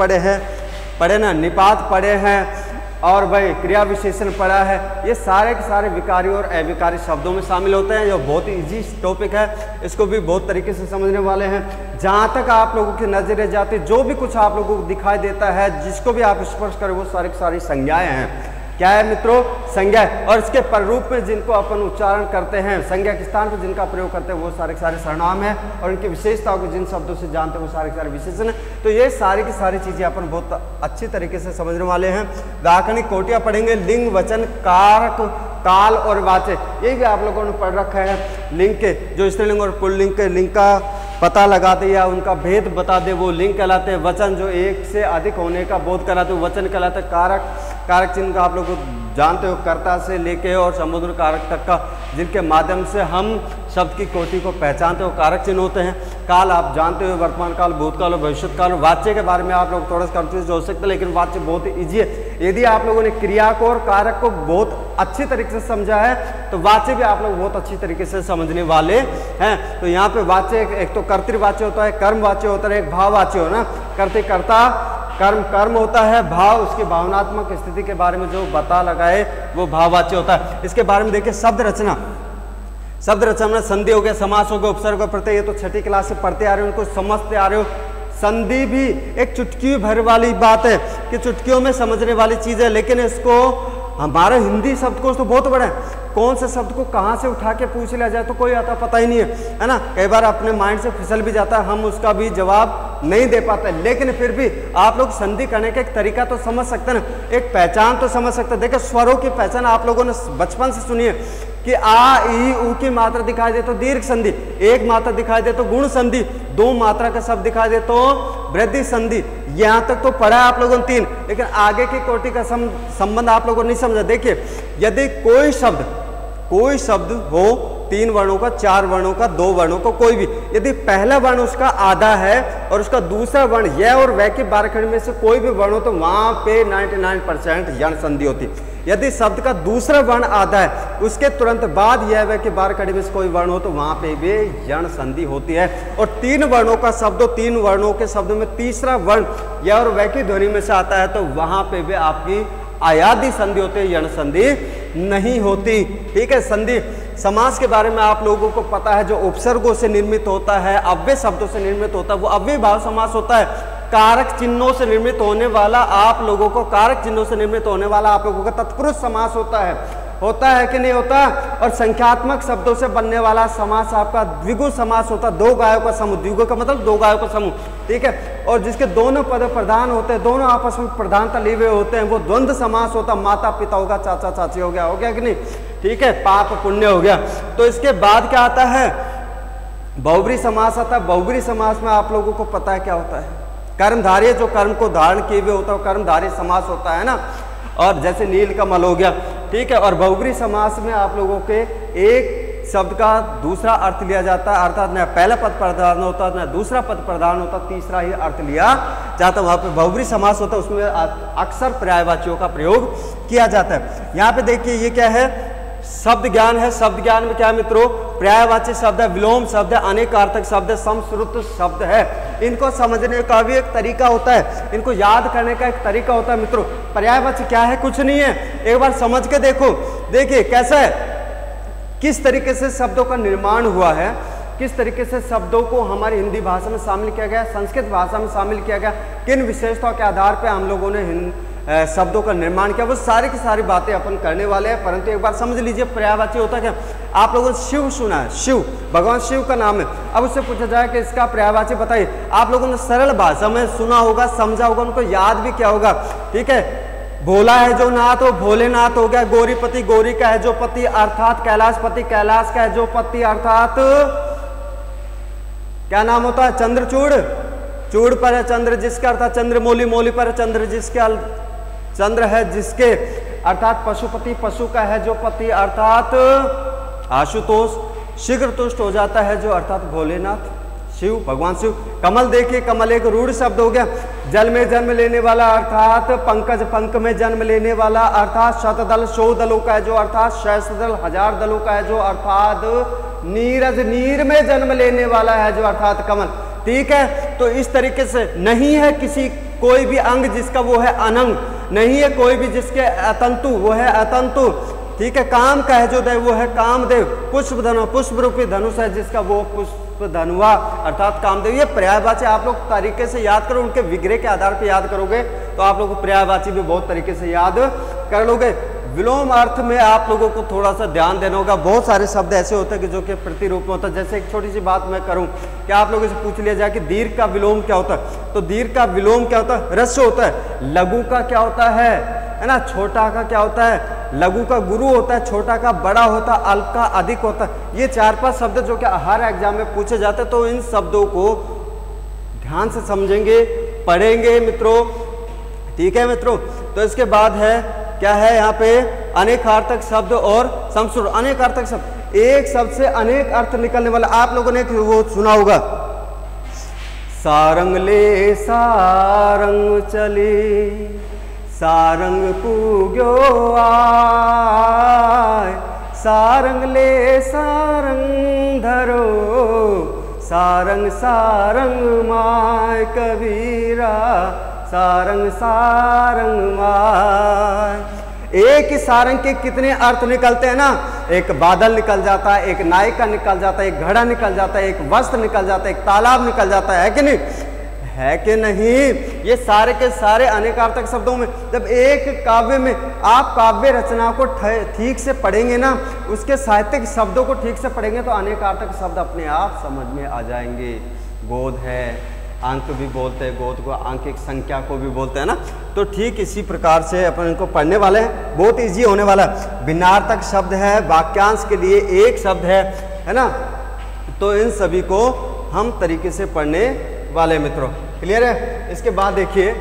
A: पढ़े ना, निपात पढ़े हैं और भाई क्रिया विशेषण पढ़ा है। ये सारे के सारे विकारी और अविकारी शब्दों में शामिल होते हैं। ये बहुत ही इजी टॉपिक है, इसको भी बहुत तरीके से समझने वाले हैं। जहाँ तक आप लोगों की नजरें जाती, जो भी कुछ आप लोगों को दिखाई देता है, जिसको भी आप स्पर्श करें, वो सारी की सारी संज्ञाएं हैं। क्या है मित्रों? संज्ञा। और इसके प्ररूप में जिनको अपन उच्चारण करते हैं, संज्ञा के स्थान पर जिनका प्रयोग करते हैं, वो सारे के सारे सर्वनाम है। और इनकी विशेषताओं को जिन शब्दों से जानते हैं वो सारे के सारे विशेषण है। तो ये सारी की सारी चीजें अपन बहुत अच्छी तरीके से समझने वाले हैं। व्याकरणिक कोटियां पढ़ेंगे, लिंग, वचन, कारक, काल और वाच्य, ये भी आप लोगों ने पढ़ रखा है। लिंग के जो स्त्रीलिंग और पुल्लिंग के लिंग का पता लगा दे या उनका भेद बता दे, वो लिंग कहलाते हैं। वचन जो एक से अधिक होने का बोध कराते हैं, वचन कहलाते हैं। कारक, कारक चिन्ह का आप लोग जानते हो, कर्ता से लेके और संबोधन कारक तक का, जिनके माध्यम से हम शब्द की कोटि को पहचानते हो, कारक चिन्ह होते हैं। काल आप जानते हो, वर्तमान काल, भूतकाल और भविष्य काल। वाच्य के बारे में आप लोग थोड़ा सा कंफ्यूज हो सकते हैं, लेकिन वाच्य बहुत ही ईजी है। यदि आप लोगों ने क्रिया को और कारक को बहुत अच्छी तरीके से समझा है तो वाच्य भी आप लोग बहुत अच्छी तरीके से समझने वाले हैं। तो यहाँ पे वाच्य एक तो कर्तृवाच्य होता है, कर्मवाच्य होता है, एक भाववाच्य हो ना, कर्ता कर्ता, कर्म होता है, भाव उसकी भावनात्मक स्थिति के बारे में जो बता लगाए वो भाववाच्य होता है। इसके बारे में देखिए शब्द रचना। शब्द रचना में संधि हो गया, समास हो गया, उपसर्ग और प्रत्यय, ये तो 6ठी क्लास से पढ़ते आ रहे हो, उनको समझते आ रहे हो। संधि भी एक चुटकी भर वाली बात है कि चुटकियों में समझने वाली चीज है, लेकिन इसको हमारा हिंदी शब्दकोश तो बहुत बड़ा है। कौन से शब्द को कहाँ से उठा के पूछ लिया जाए तो कोई आता पता ही नहीं है ना। कई बार अपने माइंड से फिसल भी जाता है, हम उसका भी जवाब नहीं दे पाते। लेकिन फिर भी आप लोग संधि करने का एक तरीका तो समझ सकते हैं ना, एक पहचान तो समझ सकते हैं। देखिए स्वरों की पहचान आप लोगों ने बचपन से सुनी है कि आ, ई, ऊ की मात्रा दिखाई दे तो दीर्घ संधि, एक मात्रा दिखाई दे तो गुण संधि, 2 मात्रा का शब्द दिखाई दे तो वृद्धि संधि। यहाँ तक तो पढ़ा आप लोगों ने 3, लेकिन आगे की कोटि का संबंध आप लोगों ने नहीं समझा। देखिए यदि कोई शब्द हो 3 वर्णों का, 4 वर्णों का, 2 वर्णों का, कोई भी, यदि पहला वर्ण उसका आधा है और उसका दूसरा वर्ण य और वै के बारखंड में से कोई भी वर्ण हो तो वहां पे 99% यण संधि होती। यदि शब्द का दूसरा वर्ण आधा है, उसके तुरंत बाद यह वै के बारखंड में से कोई वर्ण हो तो वहां पे भी यण संधि होती है। और 3 वर्णों का शब्द, 3 वर्णों के शब्द में तीसरा वर्ण य और वै की ध्वनि में से आता है तो वहां पे भी आपकी आयादी संधि होती है, यण संधि नहीं होती। ठीक है, संधि समास के बारे में आप लोगों को पता है, जो उपसर्गों से निर्मित होता है, अव्यय शब्दों से निर्मित होता है, वो अव्यय भाव समास होता है। कारक चिन्हों से निर्मित होने वाला आप लोगों को आप लोगों का तत्पुरुष समास होता है कि नहीं होता। और संख्यात्मक शब्दों से बनने वाला समास आपका द्विगु समास होता है, 2 गायों का समूह। द्विगु का मतलब 2 गायों का समूह, ठीक है। और जिसके दोनों पद प्रधान होते हैं, दोनों आपस में प्रधानता लिए हुए होते हैं, वो द्वंद्व समास होता है। माता पिता होगा, चाचा चाची हो गया कि नहीं, ठीक है, पाप पुण्य हो गया। तो इसके बाद क्या आता है, बहुब्री समास आता है। बहुब्री समास में आप लोगों को पता है क्या होता है, कर्मधारय, जो कर्म को धारण किए हुए होता है, कर्मधारय समास होता है ना। और जैसे नील कमल हो गया, ठीक है। और बहुब्री समास में आप लोगों के एक शब्द का दूसरा अर्थ लिया जाता है, अर्थात न पहला पद प्रधान होता है, न दूसरा पद प्रधान होता, तीसरा ही अर्थ लिया जाता है। वहां पे बहुब्री समास होता है, उसमें अक्सर पर्यायवाचियों का प्रयोग किया जाता है। यहाँ पे देखिए ये क्या है, शब्द ज्ञान है। शब्द ज्ञान में क्या है मित्रों, पर्यायवाची शब्द है, विलोम शब्द है, अनेकार्थक शब्द है, समश्रुत शब्द है। इनको समझने का भी एक तरीका होता है, इनको याद करने का एक तरीका होता है मित्रों। पर्यायवाची क्या है, कुछ नहीं है, एक बार समझ के देखो। देखिए कैसा है, किस तरीके से शब्दों का निर्माण हुआ है, किस तरीके से शब्दों को हमारी हिंदी भाषा में शामिल किया गया, संस्कृत भाषा में शामिल किया गया, किन विशेषताओं के आधार पर हम लोगों ने शब्दों का निर्माण किया, वो सारी की सारी बातें अपन करने वाले हैं। परंतु एक बार समझ लीजिए पर्यायवाची होता क्या। आप लोगों ने शिव सुना है, शिव भगवान शिव का नाम है। अब उससे पूछा जाए कि इसका पर्यायवाची बताइए, आप लोगों ने सरल भाषा में सुना होगा, समझा होगा, उनको याद भी क्या होगा, ठीक है। भोला है जो नाथ हो, भोलेनाथ हो गया। गौरीपति, गौरी का है जो पति अर्थात कैलाशपति, कैलाश का है जो पति अर्थात क्या नाम होता है, चंद्रचूड़, चूड़ पर है चंद्र जिसका अर्थात चंद्रमौली, मौली पर है चंद्र जिसके, चंद्र है जिसके अर्थात पशुपति, पशु का है जो पति अर्थात आशुतोष, शीघ्र तुष्ट हो जाता है जो अर्थात भोलेनाथ शिव, भगवान शिव। कमल देखिए, कमल एक रूढ़ शब्द हो गया, जल में जन्म लेने वाला अर्थात पंकज, पंख में जन्म लेने वाला अर्थात शतदल, 100 दलों का है जो अर्थात सहस्त्रदल, 1000 दलों का है जो अर्थात नीरज, नीर में जन्म लेने वाला है जो अर्थात कमल। ठीक है, तो इस तरीके से नहीं है किसी कोई भी अंग जिसका वो है अनंग, नहीं है कोई भी जिसके अतंतु वो है अतंतु। ठीक है, काम का है जो देव वो है कामदेव, पुष्प धनु, पुष्प रूपी धनुष है जिसका वो पुष्प धनुआ अर्थात कामदेव। ये पर्यायवाची आप लोग तरीके से याद करो, उनके विग्रह के आधार पर याद करोगे तो आप लोग को पर्यायवाची भी बहुत तरीके से याद कर लोगे। विलोम अर्थ में आप लोगों को थोड़ा सा ध्यान देना होगा, बहुत सारे शब्द ऐसे होते हैं कि जो कि प्रतिरूप में होता है। जैसे एक छोटी सी बात मैं करूं कि आप लोगों से पूछ लिया जाए कि दीर्घ का विलोम क्या होता है, तो दीर्घ का विलोम क्या होता है, ह्रस्व होता है। लघु का क्या होता है ना, छोटा का क्या होता है, लघु का गुरु होता है, छोटा का बड़ा होता है, अल्प का अधिक होता है। ये 4-5 शब्द जो कि हर एग्जाम में पूछे जाते हैं, तो इन शब्दों को ध्यान से समझेंगे, पढ़ेंगे मित्रों। ठीक है मित्रों, तो इसके बाद है क्या है यहाँ पे अनेकार्थक शब्द और समश्रुत। अनेकार्थक शब्द, एक शब्द से अनेक अर्थ निकलने वाला। आप लोगों ने वो सुना होगा, सारंग ले सारंग चले, सारंग पूग्यो आय, सारंग ले सारंग धरो, सारंग सारंग माय कबीरा, सारंग सारंग माय। एक ही सारंग के कितने अर्थ निकलते हैं ना, एक बादल निकल जाता है, एक नायिका निकल जाता है, एक घड़ा निकल जाता है, एक वस्त्र निकल जाता है, एक तालाब निकल जाता है कि नहीं, है कि नहीं। ये सारे के सारे अनेकार्थक शब्दों में, जब एक काव्य में आप काव्य रचना को ठीक से पढ़ेंगे ना, उसके साहित्यिक शब्दों को ठीक से पढ़ेंगे तो अनेकार्थक शब्द अपने आप समझ में आ जाएंगे। गोद है, अंक भी बोलते हैं, गोद को अंक संख्या को भी बोलते हैं ना, तो ठीक इसी प्रकार से अपन इनको पढ़ने वाले हैं, बहुत इजी होने वाला है। भिन्नार्थक शब्द है, वाक्यांश के लिए एक शब्द है ना, तो इन सभी को हम तरीके से पढ़ने वाले मित्रों। क्लियर है। इसके बाद देखिए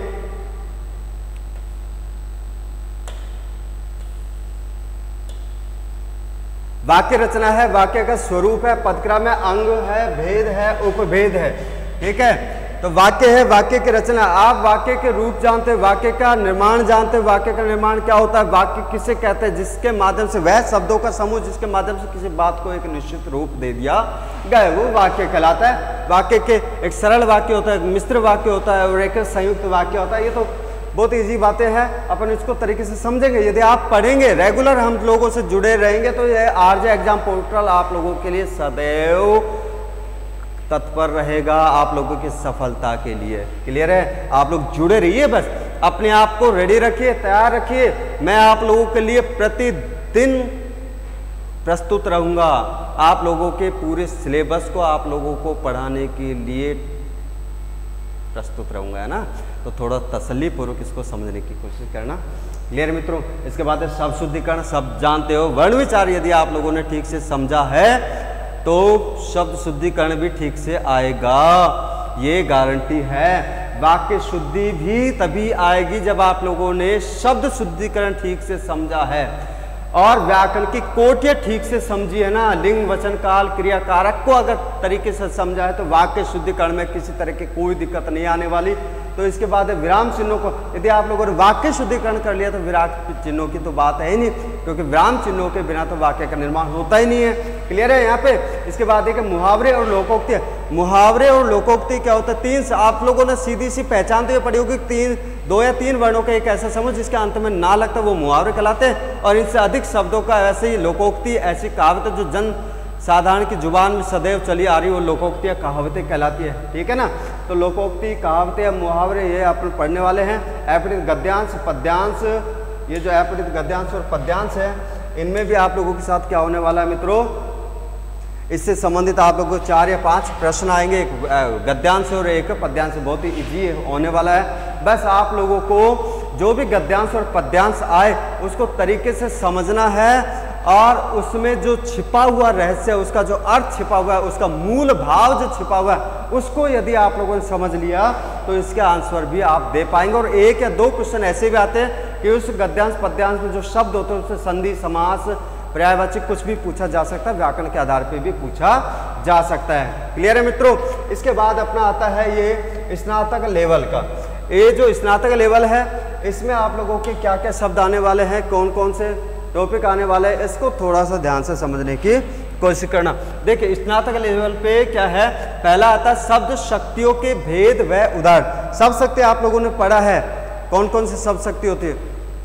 A: वाक्य रचना है, वाक्य का स्वरूप है, पदक्रम है, अंग है, भेद है, उपभेद है। ठीक है, तो वाक्य है, वाक्य की रचना। आप वाक्य के रूप जानते हैं, वाक्य का निर्माण जानते हैं। वाक्य का निर्माण क्या होता है, वाक्य किसे कहते हैं, जिसके माध्यम से वह शब्दों का समूह जिसके माध्यम से किसी बात को एक निश्चित रूप दे दिया गया, वो वाक्य कहलाता है। वाक्य के एक सरल वाक्य होता है, एक मिश्र वाक्य होता है और एक संयुक्त वाक्य होता है। ये तो बहुत इजी बातें हैं, अपन इसको तरीके से समझेंगे। यदि आप पढ़ेंगे, रेगुलर हम लोगों से जुड़े रहेंगे, तो ये आरजे एग्जाम पोर्टल आप लोगों के लिए सदैव तत्पर रहेगा, आप लोगों की सफलता के लिए। क्लियर है, आप लोग जुड़े रहिए, बस अपने आप को रेडी रखिए, तैयार रखिए। मैं आप लोगों के लिए प्रतिदिन प्रस्तुत रहूंगा, आप लोगों के पूरे सिलेबस को आप लोगों को पढ़ाने के लिए प्रस्तुत रहूंगा, है ना। तो थोड़ा तसल्ली पूर्वक इसको समझने की कोशिश करना। क्लियर मित्रों। इसके बाद है शब्द शुद्धिकरण। शब्द जानते हो, वर्ण विचार यदि आप लोगों ने ठीक से समझा है तो शब्द शुद्धिकरण भी ठीक से आएगा, ये गारंटी है। वाक्य शुद्धि भी तभी आएगी जब आप लोगों ने शब्द शुद्धिकरण ठीक से समझा है और व्याकरण की कोटियां ठीक से समझी है ना। लिंग, वचन, काल, क्रिया, कारक को अगर तरीके से समझा है तो वाक्य शुद्धिकरण में किसी तरह की कोई दिक्कत नहीं आने वाली। तो इसके बाद विराम चिन्हों को, यदि आप लोगों ने वाक्य शुद्धिकरण कर लिया तो विराम चिन्हों की तो बात है ही नहीं, क्योंकि विराम चिन्हों के बिना तो वाक्य का निर्माण होता ही नहीं है। क्लियर है यहाँ पे। इसके बाद एक मुहावरे और लोकोक्ति है। मुहावरे और लोकोक्ति क्या होता है, तीन आप लोगों ने सीधी सी पहचानते हुए पढ़ी होगी, दो या तीन वर्णों का एक ऐसा समूह जिसके अंत में ना लगता वो मुहावरे कहलाते हैं, और इनसे अधिक शब्दों का ऐसे ही लोकोक्ति, ऐसी कहावतें जो जन साधारण की जुबान में सदैव चली आ रही वो लोकोक्ति या कहावतें कहलाती है। ठीक है ना। तो लोकोक्ति, कहावतें या मुहावरे ये अपन पढ़ने वाले हैं। अपठित गद्यांश, पद्यांश, ये जो अपठित गद्यांश और पद्यांश है इनमें भी आप लोगों के साथ क्या होने वाला है मित्रों, इससे संबंधित आप लोगों को 4 या 5 प्रश्न आएंगे, एक गद्यांश और एक पद्यांश। बहुत ही इजी होने वाला है। बस आप लोगों को जो भी गद्यांश और पद्यांश आए उसको तरीके से समझना है, और उसमें जो छिपा हुआ रहस्य, उसका जो अर्थ छिपा हुआ है, उसका मूल भाव जो छिपा हुआ है, उसको यदि आप लोगों ने समझ लिया तो इसके आंसर भी आप दे पाएंगे। और 1 या 2 क्वेश्चन ऐसे भी आते हैं कि उस गद्यांश पद्यांश में जो शब्द होते हैं उससे संधि, समास, पर्यायवाची कुछ भी पूछा जा सकता है, व्याकरण के आधार पे भी पूछा जा सकता है। क्लियर है मित्रों। इसके बाद अपना आता है ये स्नातक लेवल का। ये जो स्नातक लेवल है इसमें आप लोगों के क्या क्या शब्द आने वाले हैं, कौन कौन से टॉपिक आने वाले हैं, इसको थोड़ा सा ध्यान से समझने की कोशिश करना। देखिए स्नातक लेवल पे क्या है, पहला आता है शब्द शक्तियों के भेद व उदाहरण। शब्द शक्ति आप लोगों ने पढ़ा है, कौन कौन सी शब्द शक्ति होती है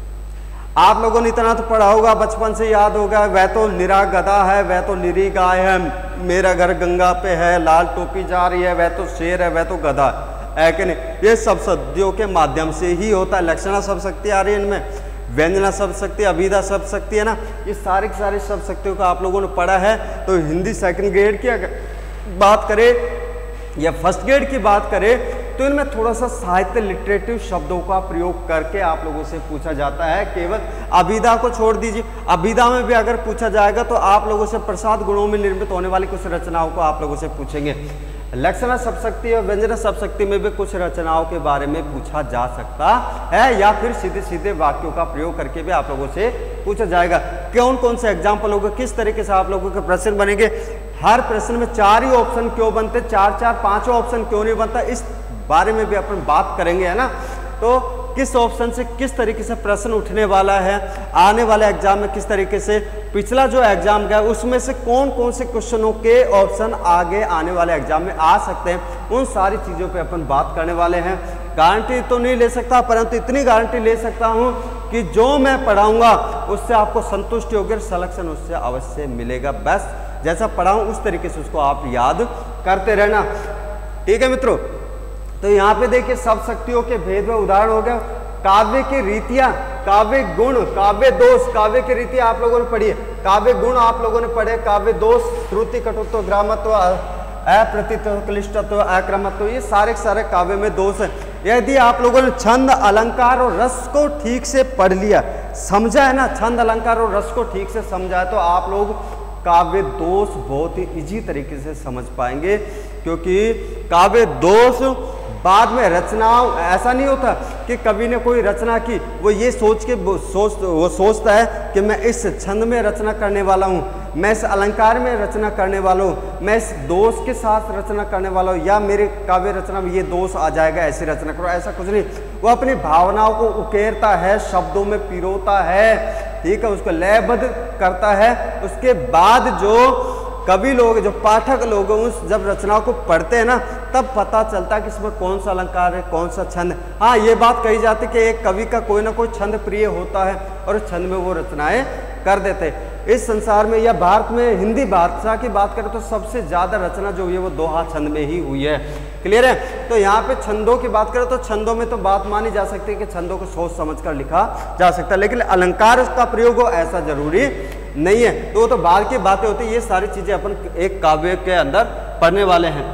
A: आप लोगों ने इतना तो पढ़ा होगा, बचपन से याद होगा। वह तो निरा गधा है, वह तो निरी गाय है, मेरा घर गंगा पे है, लाल टोपी जा रही है, वह तो शेर है, वह तो गधा है कि नहीं। ये सब शब्दों के माध्यम से ही होता है। लक्षणा शब्द शक्ति आ रही है इनमें, व्यंजना शब्द शक्ति, अभिधा शब्द शक्ति है ना, ये सारे के सारे शब्द शक्तियों का आप लोगों ने पढ़ा है। तो हिंदी सेकंड ग्रेड की अगर बात करें या फर्स्ट ग्रेड की बात करें तो इनमें थोड़ा सा साहित्य लिटरेटिव शब्दों का प्रयोग करके आप लोगों से पूछा जाता है। केवल अभिधा को छोड़ दीजिए, अभिधा में भी अगर पूछा जाएगा तो आप लोगों से प्रसाद गुणों में निर्मित होने वाली कुछ रचनाओं को आप लोगों से पूछेंगे। लक्षणा शब्द शक्ति और व्यंजना शब्द शक्ति में भी कुछ रचनाओं के बारे में पूछा जा सकता है, या फिर सीधे सीधे वाक्यों का प्रयोग करके भी आप लोगों से पूछा जाएगा। कौन कौन से एग्जाम्पल होगा, किस तरीके से आप लोगों के प्रश्न बनेंगे, हर प्रश्न में 4 ही ऑप्शन क्यों बनते, 4-4 5वां ऑप्शन क्यों नहीं बनता, इस बारे में भी अपन बात करेंगे, है ना। तो किस ऑप्शन से किस तरीके से प्रश्न उठने वाला है, आने वाले एग्जाम में किस तरीके से, पिछला जो एग्जाम गया उसमें से कौन कौन से क्वेश्चनों के ऑप्शन आगे आने वाले एग्जाम में आ सकते हैं, उन सारी चीज़ों पे अपन बात करने वाले हैं। गारंटी तो नहीं ले सकता, परंतु इतनी गारंटी ले सकता हूं कि जो मैं पढ़ाऊंगा उससे आपको संतुष्टि होगी, सिलेक्शन उससे अवश्य मिलेगा। बस जैसा पढ़ाऊं उस तरीके से उसको आप याद करते रहना, ठीक है मित्रों। तो यहाँ पे देखिए शब्द शक्तियों के भेद व उदाहरण हो गया। काव्य की रीतियां, काव्य गुण, काव्य दोष, काव्य की रीतियां आप लोगों ने पढ़ी है, काव्य गुण आप लोगों ने पढ़े, काव्य दोष, श्रुति कटुत्व, ग्रामत्व, अप्रतित्व, क्लिष्टत्व, अक्रमत्व, ये सारे सारे काव्य में दोष है। यदि आप लोगों ने छंद, अलंकार और रस को ठीक से पढ़ लिया, समझा है ना, छंद, अलंकार और रस को ठीक से समझा है तो आप लोग काव्य दोष बहुत ही इजी तरीके से समझ पाएंगे। क्योंकि काव्य दोष बाद में रचनाओं, ऐसा नहीं होता कि कवि ने कोई रचना की वो ये सोच के वो सोचता है कि मैं इस छंद में रचना करने वाला हूँ, मैं इस अलंकार में रचना करने वाला हूँ, मैं इस दोष के साथ रचना करने वाला हूँ, या मेरे काव्य रचना में ये दोष आ जाएगा ऐसी रचना करो, ऐसा कुछ नहीं। वो अपनी भावनाओं को उकेरता है, शब्दों में पिरोता है, ठीक है, उसको लयबद्ध करता है। उसके बाद जो कवि लोग, जो पाठक लोग उस जब रचनाओं को पढ़ते हैं ना, तब पता चलता है कि इसमें कौन सा अलंकार है, कौन सा छंद है। हाँ, ये बात कही जाती है कि एक कवि का कोई ना कोई छंद प्रिय होता है और उस छंद में वो रचनाएं कर देते हैं। इस संसार में या भारत में हिंदी भाषा की बात करें तो सबसे ज़्यादा रचना जो हुई है वो दोहा छंद में ही हुई है। क्लियर है। तो यहाँ पे छंदों की बात करें तो छंदों में तो बात मानी जा सकती है कि छंदों को सोच समझ कर लिखा जा सकता है, लेकिन अलंकार का प्रयोग हो ऐसा जरूरी नहीं है। तो वो तो बाद की बातें होती है, ये सारी चीज़ें अपन एक काव्य के अंदर पढ़ने वाले हैं।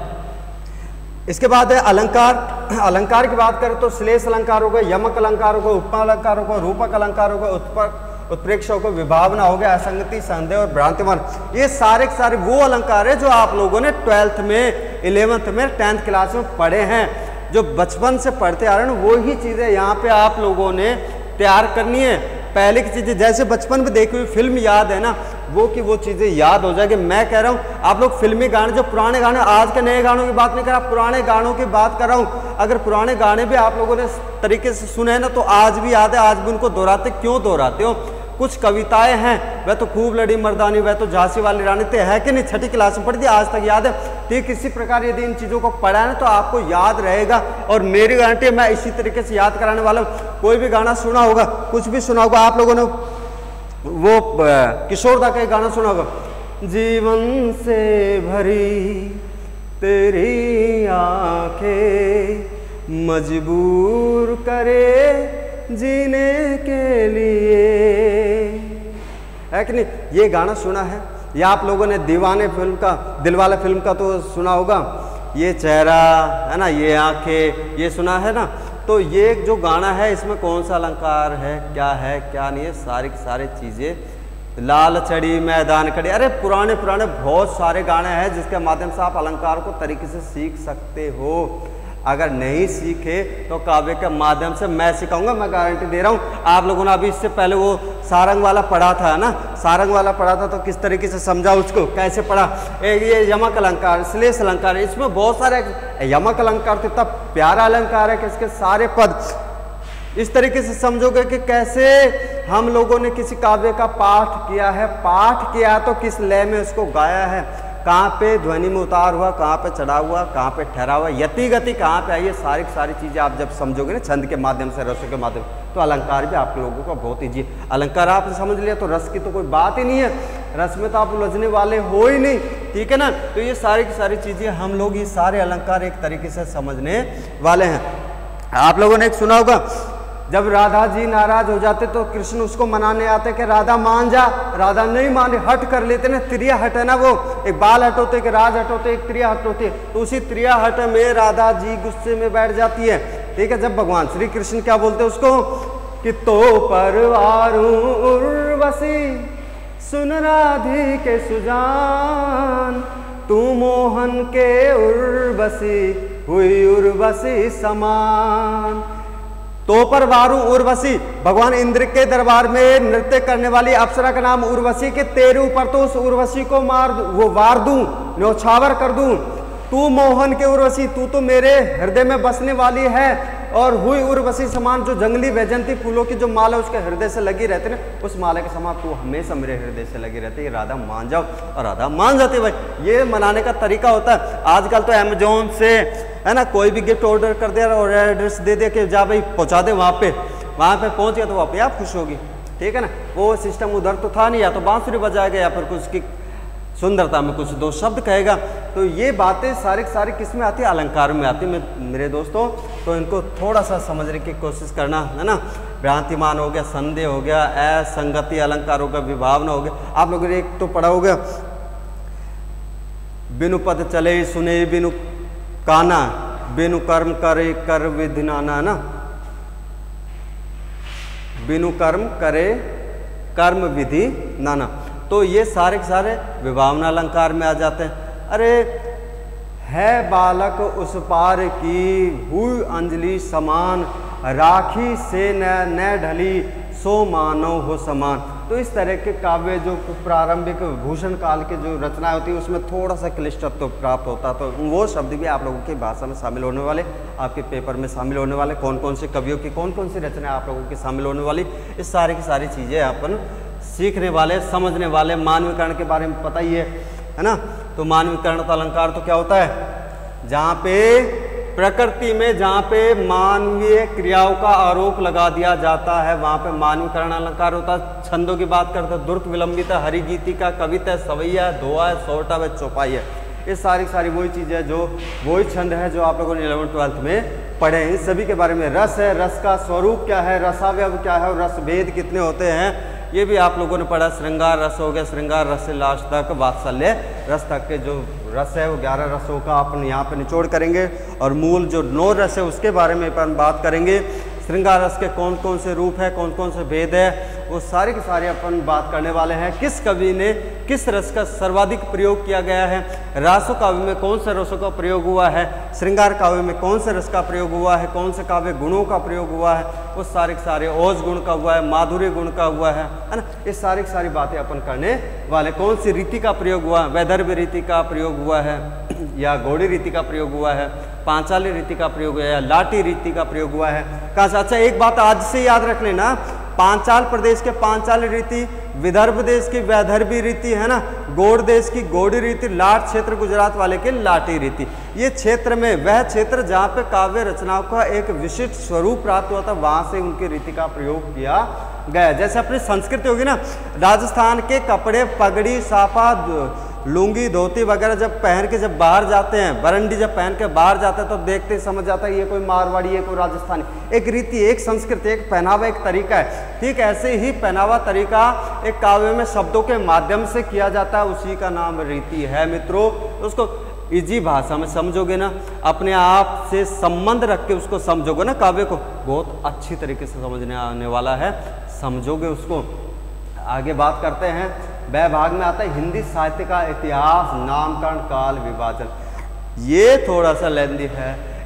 A: इसके बाद है अलंकार। अलंकार की बात करें तो श्लेष अलंकार होगा, यमक अलंकार होगा, उपमा अलंकार होगा, रूपक अलंकार होगा, उत्प्रेक्ष होगा, विभावना हो गया, असंगति, संदेह और भ्रांतिमान। ये सारे के सारे वो अलंकार है जो आप लोगों ने 12th में, 11th में, 10th क्लास में पढ़े हैं। जो बचपन से पढ़ते आ रहे हैं वो ही चीज़ें यहाँ पे आप लोगों ने तैयार करनी है। पहले की चीज़ें जैसे बचपन में देखी हुई फिल्म याद है ना, वो की वो चीज़ें याद हो जाएगी। मैं कह रहा हूँ आप लोग फिल्मी गाने, जो पुराने गाने, आज के नए गानों की बात नहीं कर रहा, पुराने गानों की बात कर रहा हूँ। अगर पुराने गाने भी आप लोगों ने तरीके से सुने हैं ना तो आज भी याद है, आज भी उनको दोहराते। क्यों दोहराते हो? कुछ कविताएं हैं, वह तो खूब लड़ी मर्दानी, वह तो झांसी वाली रानी थे, है कि नहीं, 6ठी क्लास में पढ़ी थी, आज तक याद है। ठीक इसी प्रकार यदि इन चीज़ों को पढ़ा है ना तो आपको याद रहेगा। और मेरी गारंटी है मैं इसी तरीके से याद कराने वाला हूँ। कोई भी गाना सुना होगा, कुछ भी सुना होगा आप लोगों ने, वो किशोर दा का गाना सुना होगा, जीवन से भरी तेरी आंखें मजबूर करे जीने के लिए, है कि नहीं। ये गाना सुना है। या आप लोगों ने दीवाने फिल्म का, दिलवाले फिल्म का तो सुना होगा, ये चेहरा है ना, ये आंखें, ये सुना है ना। तो ये जो गाना है इसमें कौन सा अलंकार है, क्या नहीं है, सारी सारी चीज़ें। लाल चढ़ी मैदान खड़ी, अरे पुराने पुराने बहुत सारे गाने हैं जिसके माध्यम से आप अलंकार को तरीके से सीख सकते हो। अगर नहीं सीखे तो काव्य के माध्यम से मैं सिखाऊंगा, मैं गारंटी दे रहा हूँ। आप लोगों ने अभी इससे पहले वो सारंग वाला पढ़ा था ना, सारंग वाला पढ़ा था, तो किस तरीके से समझा उसको, कैसे पढ़ा। ये यमक अलंकार, श्लेष अलंकार, इसमें बहुत सारे, यमक अलंकार तो इतना प्यारा अलंकार है कि इसके सारे पद इस तरीके से समझोगे कि कैसे हम लोगों ने किसी काव्य का पाठ किया है, पाठ किया तो किस लय में उसको गाया है, कहाँ पे ध्वनि में उतार हुआ, कहाँ पे चढ़ा हुआ, कहाँ पे ठहरा हुआ, यति गति कहाँ पे आई, ये सारी सारी चीज़ें आप जब समझोगे ना छंद के माध्यम से, रसों के माध्यम से, तो अलंकार भी आप लोगों को बहुत ईजी। अलंकार आपने समझ लिया तो रस की तो कोई बात ही नहीं है, रस में तो आप उलझने वाले हो ही नहीं, ठीक है ना। तो ये सारी की सारी चीज़ें हम लोग ये सारे अलंकार एक तरीके से समझने वाले हैं। आप लोगों ने एक सुना होगा, जब राधा जी नाराज हो जाते तो कृष्ण उसको मनाने आते कि राधा मान जा, राधा नहीं माने, हट कर लेते ना, त्रिया हट है ना, वो एक बाल हट होते, एक राज हट होते, एक त्रिया हट होती है, तो उसी त्रिया हट में राधा जी गुस्से में बैठ जाती है, ठीक है। जब भगवान श्री कृष्ण क्या बोलते हैं उसको कि तो परवारू उर्वशी सुन राधे के सुजान, तू मोहन के उर्वशी हुई उर्वशी समान। तो पर वारू उर्वशी, भगवान इंद्र के दरबार में नृत्य करने वाली अप्सरा का नाम उर्वशी के, तेरे ऊपर तो उस उर्वशी को वार दूं, न्यौछावर कर दूं। तू मोहन के उर्वशी, तू तो मेरे हृदय में बसने वाली है, और हुई उर्वशी समान, जो जंगली वैजंती फूलों की जो माला उसके हृदय से लगी रहती है ना, उस माला के समान तू हमेशा मेरे हृदय से लगी रहती है, राधा मान जाओ, और राधा मान जाती। भाई ये मनाने का तरीका होता है। आजकल तो अमेजोन से है ना, कोई भी गिफ्ट ऑर्डर कर दिया और एड्रेस दे दिया कि जा भाई पहुंचा दे वहाँ पे पहुंच गया तो वो अपने आप खुश होगी, ठीक है ना। वो सिस्टम उधर तो था नहीं, या तो बांसुरी बजाएगा या फिर कुछ की सुंदरता में कुछ दो शब्द कहेगा। तो ये बातें सारी सारी किस में आती है, अलंकार में आती है मेरे दोस्तों। तो इनको थोड़ा सा समझने की कोशिश करना, है ना। भ्रांतिमान हो गया, संदेह हो गया, असंगति अलंकार हो गया, विभावना हो गया। आप लोगों ने एक तो पढ़ा होगा, बिनु पद चले सुने बिनु काना, बिनु कर्म करे कर विधि नाना, ना, बिनु कर्म करे कर्म विधि नाना। तो ये सारे के सारे विभावना अलंकार में आ जाते हैं। अरे है बालक उस पार की हुई अंजलि समान, राखी से न ढली सो मानव हो समान। तो इस तरह के काव्य जो प्रारंभिक भूषण काल के जो रचनाएं होती है उसमें थोड़ा सा क्लिष्टत्व प्राप्त होता, तो वो शब्द भी आप लोगों की भाषा में शामिल होने वाले, आपके पेपर में शामिल होने वाले, कौन कौन से कवियों की कौन कौन सी रचनाएं आप लोगों की शामिल होने वाली, इस सारी की सारी चीज़ें अपन सीखने वाले, समझने वाले। मानवीकरण के बारे में पता ही है ना। तो मानवीकरण का अलंकार तो क्या होता है, जहाँ पे प्रकृति में जहाँ पे मानवीय क्रियाओं का आरोप लगा दिया जाता है वहाँ पे मानवीकरण अलंकार होता है। छंदों की बात करते हैं, द्रुत विलंबित है, हरिगीति का, कविता, सवैया है, धोआ है, सोटा है, चौपाई है। ये सारी सारी वही चीज़ है, जो वही छंद है जो आप लोगों ने 11th-12th में पढ़े हैं। इन सभी के बारे में, रस है, रस का स्वरूप क्या है, रसावयव क्या है, और रस भेद कितने होते हैं, ये भी आप लोगों ने पढ़ा। श्रृंगार रस हो गया, श्रृंगार रस से लास्ट तक वात्सल्य रस तक के जो रस है वो 11 रसों का अपन यहाँ पे निचोड़ करेंगे, और मूल जो 9 रस है उसके बारे में अपन बात करेंगे। श्रृंगार रस के कौन कौन से रूप है, कौन कौन से भेद है, वो सारे के सारे अपन बात करने वाले हैं। किस कवि ने किस रस का सर्वाधिक प्रयोग किया गया है, रासो काव्य में कौन से रसों का प्रयोग हुआ है, श्रृंगार काव्य में कौन से रस का प्रयोग हुआ है, कौन से काव्य गुणों का प्रयोग हुआ है, वो सारे के सारे ओज गुण का हुआ है, माधुर्य गुण का हुआ है ना। ये सारी की सारी बातें अपन करने वाले। कौन सी रीति का प्रयोग हुआ, वैदर्भ रीति का प्रयोग हुआ है, या गौड़ी रीति का प्रयोग हुआ है, पांचाली रीति का प्रयोग हुआ है, या लाटी रीति का प्रयोग हुआ है, कहाँ से। अच्छा एक बात आज से याद रख लेना, पांचाल प्रदेश के पांचाली रीति, विदर्भ देश की वैदर्भी रीति है ना, गौड़ देश की गौड़ी रीति, लाट क्षेत्र गुजरात वाले के लाटी रीति। ये क्षेत्र में वह क्षेत्र जहाँ पे काव्य रचनाओं का एक विशिष्ट स्वरूप प्राप्त हुआ था, वहाँ से उनकी रीति का प्रयोग किया गया। जैसे अपनी संस्कृति होगी ना, राजस्थान के कपड़े, पगड़ी, साफा, लुंगी, धोती वगैरह जब पहन के जब बाहर जाते हैं, बरंडी जब पहन के बाहर जाते हैं तो देखते ही समझ जाता है ये कोई मारवाड़ी, ये कोई राजस्थानी। एक रीति, एक संस्कृति, एक पहनावा, एक तरीका है। ठीक ऐसे ही पहनावा तरीका एक काव्य में शब्दों के माध्यम से किया जाता है, उसी का नाम रीति है मित्रों। उसको इजी भाषा में समझोगे ना, अपने आप से संबंध रख के उसको समझोगे ना, काव्य को बहुत अच्छी तरीके से समझने आने वाला है, समझोगे उसको। आगे बात करते हैं, वह भाग में आता है हिंदी साहित्य का इतिहास, नामकरण, काल, विभाजन। ये थोड़ा सा लेंदी है।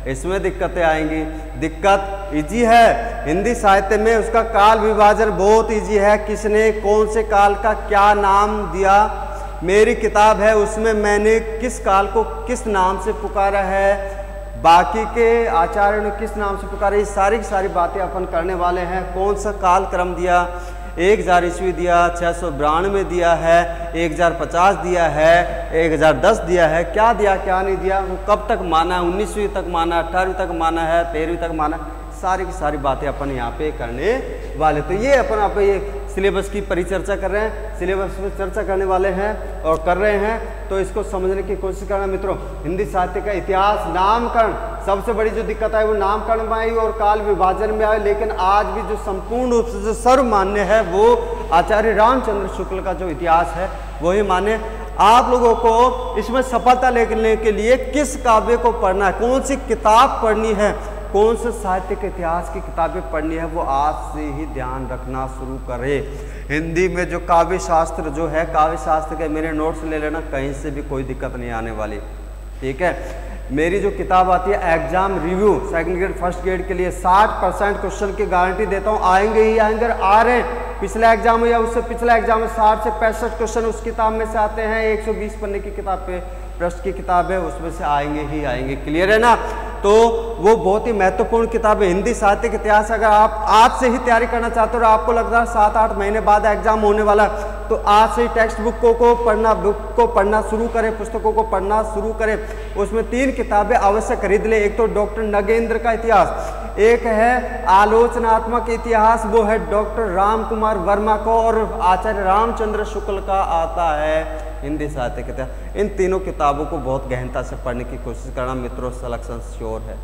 A: इसमें दिक्कतें आएंगी। दिक्कत इजी है, हिंदी साहित्य में उसका काल विभाजन बहुत इजी है। किसने कौन से काल का क्या नाम दिया, मेरी किताब है उसमें मैंने किस काल को किस नाम से पुकारा है, बाकी के आचार्यों ने किस नाम से पुकारा, ये सारी की सारी बातें अपन करने वाले हैं। कौन सा काल क्रम दिया, 1000 ईस्वी दिया, 692 दिया है, 1050 दिया है, 1010 दिया है, क्या दिया क्या नहीं दिया, वो कब तक माना है, 19वीं तक माना, 18वीं तक माना है, 13वीं तक माना, सारी की सारी बातें अपन यहाँ पे करने वाले। तो ये अपन ये सिलेबस की परिचर्चा कर रहे हैं, सिलेबस में चर्चा करने वाले हैं और कर रहे हैं, तो इसको समझने की कोशिश करना मित्रों। हिंदी साहित्य का इतिहास, नामकरण, सबसे बड़ी जो दिक्कत आई वो नामकरण में आई और काल विभाजन में आई, लेकिन आज भी जो संपूर्ण रूप से जो सर्वमान्य है वो आचार्य रामचंद्र शुक्ल का जो इतिहास है वही मान्य। आप लोगों को इसमें सफलता लेने के लिए किस काव्य को पढ़ना है, कौन सी किताब पढ़नी है, कौन से साहित्य के इतिहास की किताबें पढ़नी है, वो आज से ही ध्यान रखना शुरू करें। हिंदी में जो काव्य शास्त्र जो है, काव्य शास्त्र के मेरे नोट्स ले लेना, कहीं से भी कोई दिक्कत नहीं आने वाली, ठीक है। मेरी जो किताब आती है exam review second grade first grade के लिए 60% क्वेश्चन की गारंटी देता हूँ, आएंगे ही आएंगे, आ रहे हैं। पिछला एग्जाम या उससे पिछला एग्जाम में 60 से 65 क्वेश्चन उस किताब में से आते हैं। 120 पन्ने की किताब पे प्रश्न की किताब है, उसमें से आएंगे ही आएंगे, क्लियर है ना। तो वो बहुत ही महत्वपूर्ण किताब है। हिंदी साहित्य के इतिहास अगर आप आज से ही तैयारी करना चाहते हो और आपको लग रहा है 7-8 महीने बाद एग्जाम होने वाला, तो आज से ही टेक्स्ट बुक को पढ़ना शुरू करें, पुस्तकों को पढ़ना शुरू करें। उसमें 3 किताबें अवश्य खरीद लें। एक तो डॉक्टर नगेंद्र का इतिहास, एक है आलोचनात्मक इतिहास, वो है डॉक्टर राम कुमार वर्मा को, और आचार्य रामचंद्र शुक्ल का आता है हिंदी साहित्य के इतिहास। इन तीनों किताबों को बहुत गहनता से पढ़ने की कोशिश करना मित्रों, सिलेक्शन श्योर है।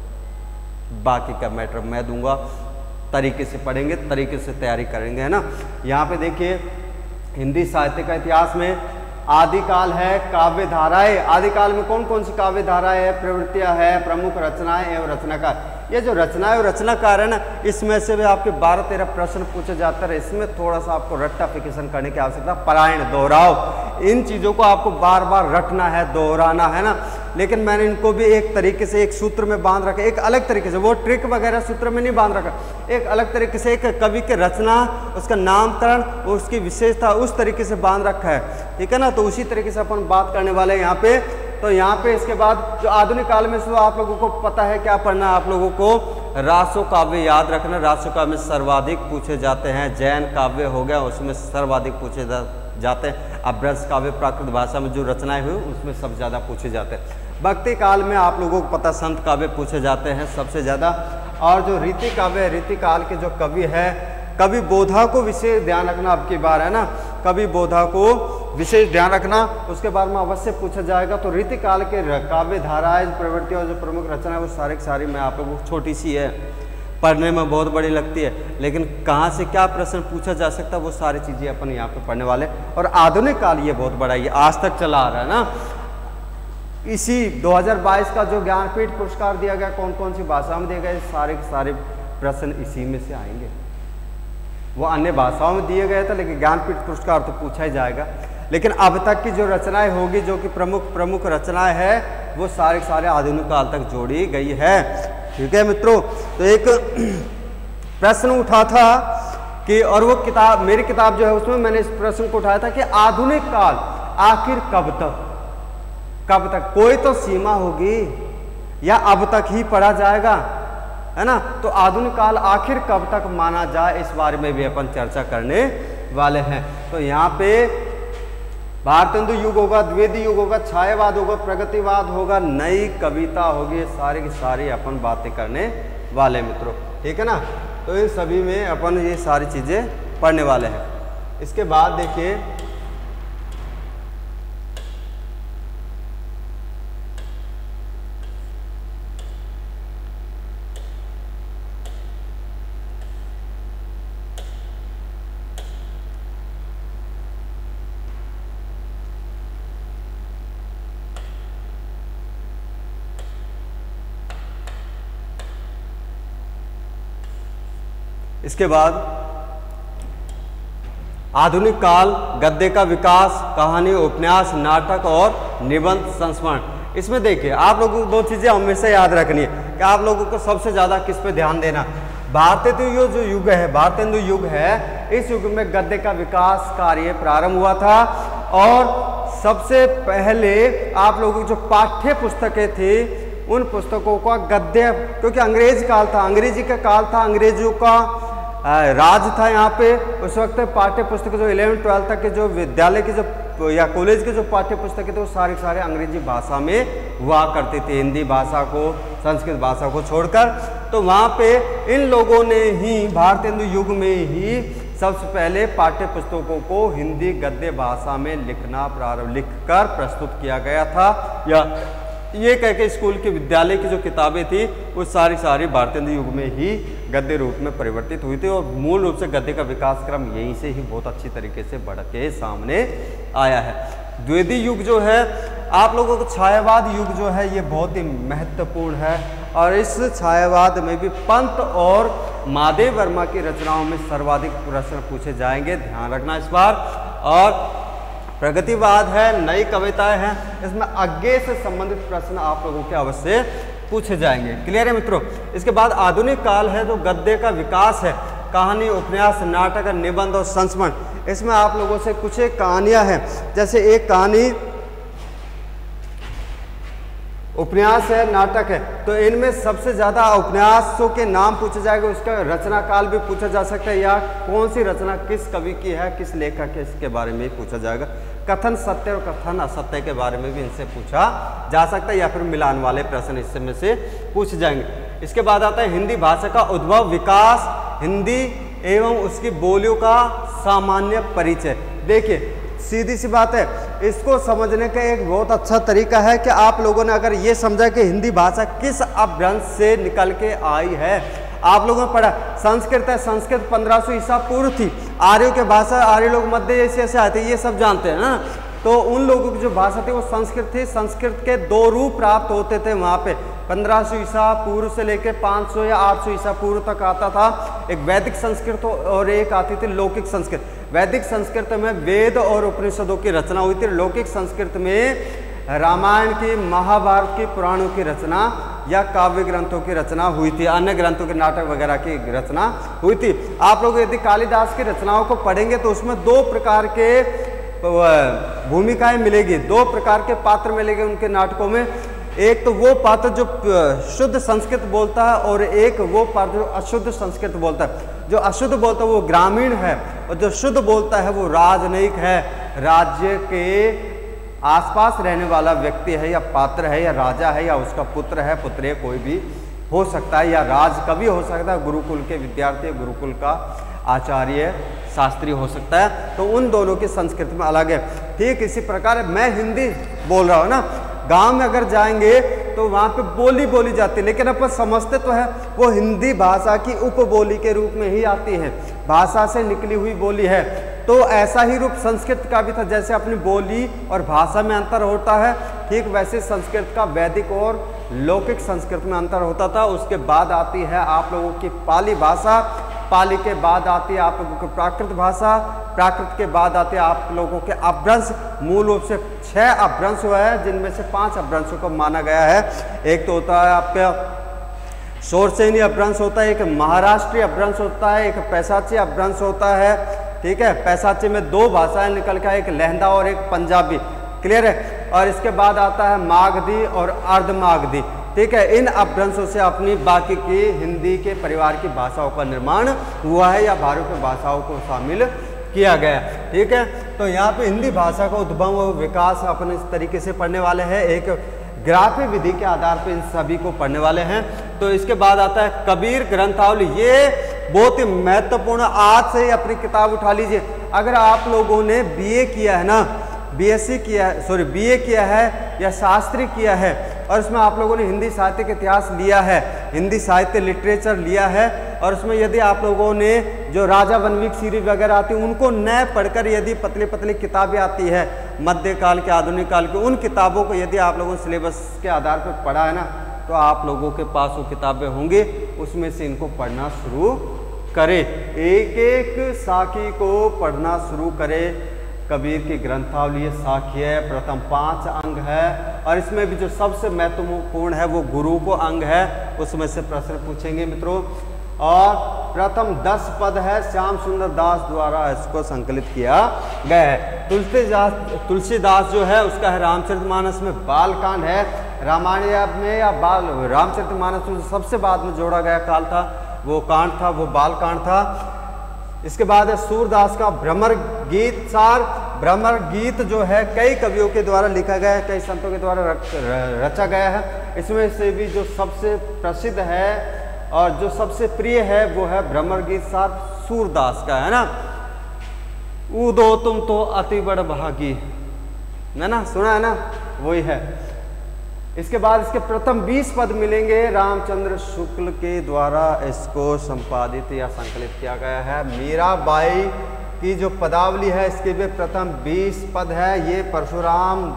A: बाकी का मैटर मैं दूंगा, तरीके से पढ़ेंगे, तरीके से तैयारी करेंगे, है ना। यहाँ पे देखिए हिंदी साहित्य का इतिहास में आदिकाल है, काव्य धाराएं। आदिकाल में कौन कौन सी काव्य धाराएं है, प्रवृत्तियां है, प्रमुख रचनाएं एवं रचनाकार। ये जो रचनाएं और रचनाकार है ना, इसमें से भी आपके 12-13 प्रश्न पूछे जाते हैं। इसमें थोड़ा सा आपको रट्टाफिकेशन करने की आवश्यकता, पारायण, दोहराव, इन चीज़ों को आपको बार बार रटना है, दोहराना है ना। लेकिन मैंने इनको भी एक तरीके से एक सूत्र में बांध रखा, एक अलग तरीके से, वो ट्रिक वगैरह सूत्र में नहीं बांध रखा, एक अलग तरीके से एक कवि के रचना, उसका नामकरण, उसकी विशेषता उस तरीके से बांध रखा है, ठीक है ना। तो उसी तरीके से अपन बात करने वाले हैं यहाँ पे। तो यहाँ पे इसके बाद जो आधुनिक काल में से आप लोगों को पता है क्या पढ़ना है, आप लोगों को रासो काव्य याद रखना। रासो काव्य में सर्वाधिक पूछे जाते हैं, जैन काव्य हो गया उसमें सर्वाधिक पूछे जाते हैं। अब ब्रज काव्य प्राकृत भाषा में जो रचनाएं हुई उसमें सबसे ज़्यादा पूछे जाते हैं। भक्ति काल में आप लोगों को पता संत काव्य पूछे जाते हैं सबसे ज़्यादा। और जो रीति काव्य, रीति काल के जो कवि है, कवि बोधा को विशेष ध्यान रखना, अब की बार है ना, कवि बोधा को विशेष ध्यान रखना, उसके बारे में अवश्य पूछा जाएगा। तो रीति काल के काव्य धाराएं, प्रवृत्ति और जो प्रमुख रचना है वो सारी की सारी मैं आप लोगों को, छोटी सी है, पढ़ने में बहुत बड़ी लगती है, लेकिन कहाँ से क्या प्रश्न पूछा जा सकता है वो सारी चीज़ें अपन यहाँ पे पढ़ने वाले। और आधुनिक काल ये बहुत बड़ा, ये आज तक चला आ रहा है ना। इसी 2022 का जो ज्ञानपीठ पुरस्कार दिया गया, कौन कौन सी भाषा में दिए गए, सारे के सारे प्रश्न इसी में से आएंगे। वो अन्य भाषाओं में दिए गए थे, लेकिन ज्ञानपीठ पुरस्कार तो पूछा ही जाएगा। लेकिन अब तक की जो रचनाएं होगी, जो कि प्रमुख रचनाएं है, वो सारे सारे आधुनिक काल तक जोड़ी गई है, ठीक है मित्रों। तो एक प्रश्न उठा था कि, और वो किताब, मेरी किताब जो है उसमें मैंने इस प्रश्न को उठाया था कि आधुनिक काल आखिर कब तक, कब तक, कोई तो सीमा होगी या अब तक ही पढ़ा जाएगा, है ना। तो आधुनिक काल आखिर कब तक माना जाए, इस बारे में भी अपन चर्चा करने वाले हैं। तो यहाँ पे भारतेंदु युग होगा, द्विवेदी युग होगा, छायावाद होगा, प्रगतिवाद होगा, नई कविता होगी, सारी की सारी अपन बातें करने वाले मित्रों, ठीक है ना। तो इन सभी में अपन ये सारी चीज़ें पढ़ने वाले हैं। इसके बाद देखिए इसके बाद आधुनिक काल, गद्य का विकास, कहानी, उपन्यास, नाटक और निबंध संस्मरण। इसमें देखिए आप लोगों को दो चीजें हमेशा याद रखनी है कि आप लोगों को सबसे ज़्यादा किस पे ध्यान देना। भारतेंदु जो युग है, भारतेंदु युग है, इस युग में गद्य का विकास कार्य प्रारंभ हुआ था। और सबसे पहले आप लोगों की जो पाठ्य पुस्तकें थी उन पुस्तकों का गद्य, क्योंकि अंग्रेज काल था, अंग्रेजी का काल था, अंग्रेजों का राज था यहाँ पे। उस वक्त पाठ्य पुस्तक जो 11वीं 12वीं तक के जो विद्यालय की जो या कॉलेज के जो पाठ्य पुस्तकें थे वो सारे अंग्रेजी भाषा में हुआ करते थे, हिंदी भाषा को, संस्कृत भाषा को छोड़कर। तो वहाँ पे इन लोगों ने ही भारतेंदु युग में ही सबसे पहले पाठ्य पुस्तकों को हिंदी गद्य भाषा में लिखकर प्रस्तुत किया गया था। या ये कह के स्कूल के विद्यालय की जो किताबें थी वो सारी भारतेंदु युग में ही गद्य रूप में परिवर्तित हुई थी। और मूल रूप से गद्य का विकास क्रम यहीं से ही बहुत अच्छी तरीके से बढ़ के सामने आया है। द्विवेदी युग जो है, आप लोगों को छायावाद युग जो है ये बहुत ही महत्वपूर्ण है। और इस छायावाद में भी पंत और महादेव वर्मा की रचनाओं में सर्वाधिक प्रश्न पूछे जाएंगे, ध्यान रखना इस बार। और प्रगतिवाद है, नई कविताएं हैं, इसमें आगे से संबंधित प्रश्न आप लोगों के अवश्य पूछे जाएंगे। क्लियर है मित्रों। इसके बाद आधुनिक काल है, जो गद्य का विकास है, कहानी, उपन्यास, नाटक, निबंध और संस्मरण। इसमें आप लोगों से कुछ एक कहानियां हैं, जैसे एक कहानी उपन्यास है, नाटक है, तो इनमें सबसे ज़्यादा उपन्यासों के नाम पूछे जाएंगे, उसका रचना काल भी पूछा जा सकता है, या कौन सी रचना किस कवि की है, किस लेखक है, इसके बारे में पूछा जाएगा। कथन सत्य और कथन असत्य के बारे में भी इनसे पूछा जा सकता है, या फिर मिलान वाले प्रश्न इसमें से पूछे जाएंगे। इसके बाद आता है हिंदी भाषा का उद्भव, विकास, हिंदी एवं उसकी बोलियों का सामान्य परिचय। देखिए सीधी सी बात है, इसको समझने का एक बहुत अच्छा तरीका है कि आप लोगों ने अगर ये समझा कि हिंदी भाषा किस अपभ्रंश से निकल के आई है। आप लोगों ने पढ़ा संस्कृत है, संस्कृत 1500 ईसा पूर्व थी। आर्यों के भाषा, आर्य लोग मध्य एशिया से आए थे, ये सब जानते हैं ना। तो उन लोगों की जो भाषा थी वो संस्कृत थी। संस्कृत के दो रूप प्राप्त होते थे वहाँ पे, 1500 ईसा पूर्व से लेकर 500 या 800 ईसा पूर्व तक आता था। एक वैदिक संस्कृत और एक आती थी लौकिक संस्कृत। वैदिक संस्कृत में वेद और उपनिषदों की रचना हुई थी। लौकिक संस्कृत में रामायण की, महाभारत की, पुराणों की रचना या काव्य ग्रंथों की रचना हुई थी, अन्य ग्रंथों के नाटक वगैरह की रचना हुई थी। आप लोग यदि कालिदास की रचनाओं को पढ़ेंगे तो उसमें दो प्रकार के भूमिकाएं मिलेगी, दो प्रकार के पात्र मिलेंगे उनके नाटकों में। एक तो वो पात्र जो शुद्ध संस्कृत बोलता है और एक वो पात्र जो अशुद्ध संस्कृत बोलता है। जो अशुद्ध बोलता है वो ग्रामीण है और जो शुद्ध बोलता है वो राजनयिक है, राज्य के आसपास रहने वाला व्यक्ति है या पात्र है या राजा है या उसका पुत्र है, पुत्र कोई भी हो सकता है, या राज कवि हो सकता है, गुरुकुल के विद्यार्थी, गुरुकुल का आचार्य, शास्त्री हो सकता है। तो उन दोनों की संस्कृति में अलग है। ठीक इसी प्रकार मैं हिंदी बोल रहा हूँ ना, गांव में अगर जाएंगे तो वहाँ पे बोली बोली जाती है, लेकिन अपन समझते तो है वो हिंदी भाषा की उपबोली के रूप में ही आती है, भाषा से निकली हुई बोली है। तो ऐसा ही रूप संस्कृत का भी था, जैसे अपनी बोली और भाषा में अंतर होता है, ठीक वैसे संस्कृत का वैदिक और लौकिक संस्कृत में अंतर होता था। उसके बाद आती है आप लोगों की पाली भाषा, पाली के बाद आती है आप लोगों की प्राकृत भाषा, प्राकृत के बाद आते हैं आप लोगों के अपभ्रंश। मूल रूप से 6 अपभ्रंश हुआ है, जिनमें से 5 अपभ्रंशों को माना गया है। एक तो होता है आपका शोरसेनी अपभ्रंश होता है, एक महाराष्ट्रीय अपभ्रंश होता है, एक पैसाची अपभ्रंश होता है। ठीक है, पैसाची में 2 भाषाएं निकल के, एक लहंदा और एक पंजाबी। क्लियर है। और इसके बाद आता है मागधी और अर्धमागधी। ठीक है, इन अपभ्रंशों से अपनी बाकी की हिंदी के परिवार की भाषाओं का निर्माण हुआ है या भारतीय भाषाओं को शामिल किया गया। ठीक है, तो यहाँ पे हिंदी भाषा का उद्भव और विकास अपन इस तरीके से पढ़ने वाले हैं, एक ग्राफी विधि के आधार पर इन सभी को पढ़ने वाले हैं। तो इसके बाद आता है कबीर ग्रंथावली। ये बहुत ही महत्वपूर्ण, आज से ही अपनी किताब उठा लीजिए। अगर आप लोगों ने बीए किया है ना, बीएससी किया है, सॉरी बीए किया है या शास्त्री किया है, और इसमें आप लोगों ने हिंदी साहित्य का इतिहास लिया है, हिंदी साहित्य लिटरेचर लिया है, और उसमें यदि आप लोगों ने जो राजा वनवीक सीरीज वगैरह आती है उनको न पढ़कर यदि पतली पतली किताबें आती है मध्यकाल के, आधुनिक काल के, उन किताबों को यदि आप लोगों ने सिलेबस के आधार पर पढ़ा है ना, तो आप लोगों के पास वो किताबें होंगी, उसमें से इनको पढ़ना शुरू करें, एक एक साखी को पढ़ना शुरू करें। कबीर की ग्रंथावली साखी है, प्रथम 5 अंग है, और इसमें भी जो सबसे महत्वपूर्ण है वो गुरु को अंग है, उसमें से प्रश्न पूछेंगे मित्रों। और प्रथम 10 पद है, श्याम सुंदर दास द्वारा इसको संकलित किया गया है। तुलसीदास जो है उसका है रामचरितमानस में बालकांड है, रामायण में या बाल रामचरितमानस में सबसे बाद में जोड़ा गया काल था, वो कांड था, वो बालकांड था। इसके बाद है सूरदास का भ्रमर गीत सार। भ्रमर गीत जो है कई कवियों के द्वारा लिखा गया है, कई संतों के द्वारा रचा गया है। इसमें से भी जो सबसे प्रसिद्ध है और जो सबसे प्रिय है वो है भ्रमर गीत सार सूरदास का, है ना। ऊदो तुम तो अति बड़ भागी, है ना, सुना है ना, वही है। इसके बाद इसके प्रथम 20 पद मिलेंगे, रामचंद्र शुक्ल के द्वारा इसको संपादित या संकलित किया गया है। मीराबाई की जो पदावली है इसके भी प्रथम 20 पद है, ये परशुराम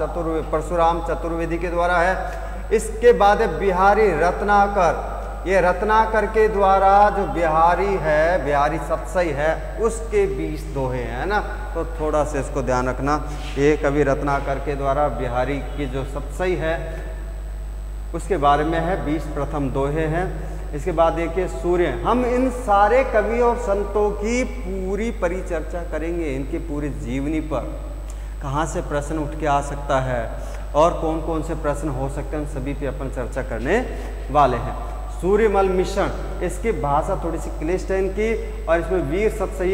A: चतुर्वेदी के द्वारा है। इसके बाद है बिहारी रत्नाकर, ये रत्नाकर के द्वारा जो बिहारी है, बिहारी सतसई है, उसके 20 दोहे हैं ना, तो थोड़ा से इसको ध्यान रखना। ये कवि रत्नाकर के द्वारा बिहारी की जो सतसई है उसके बारे में है, 20 प्रथम दोहे हैं। इसके बाद देखिए सूर्य। हम इन सारे कवि और संतों की पूरी परिचर्चा करेंगे, इनकी पूरी जीवनी पर कहाँ से प्रश्न उठ के आ सकता है और कौन कौन से प्रश्न हो सकते हैं, उन सभी पे अपन चर्चा करने वाले हैं। सूर्यमल मिश्रण, इसकी भाषा थोड़ी सी क्लिष्ट है इनकी, और इसमें वीर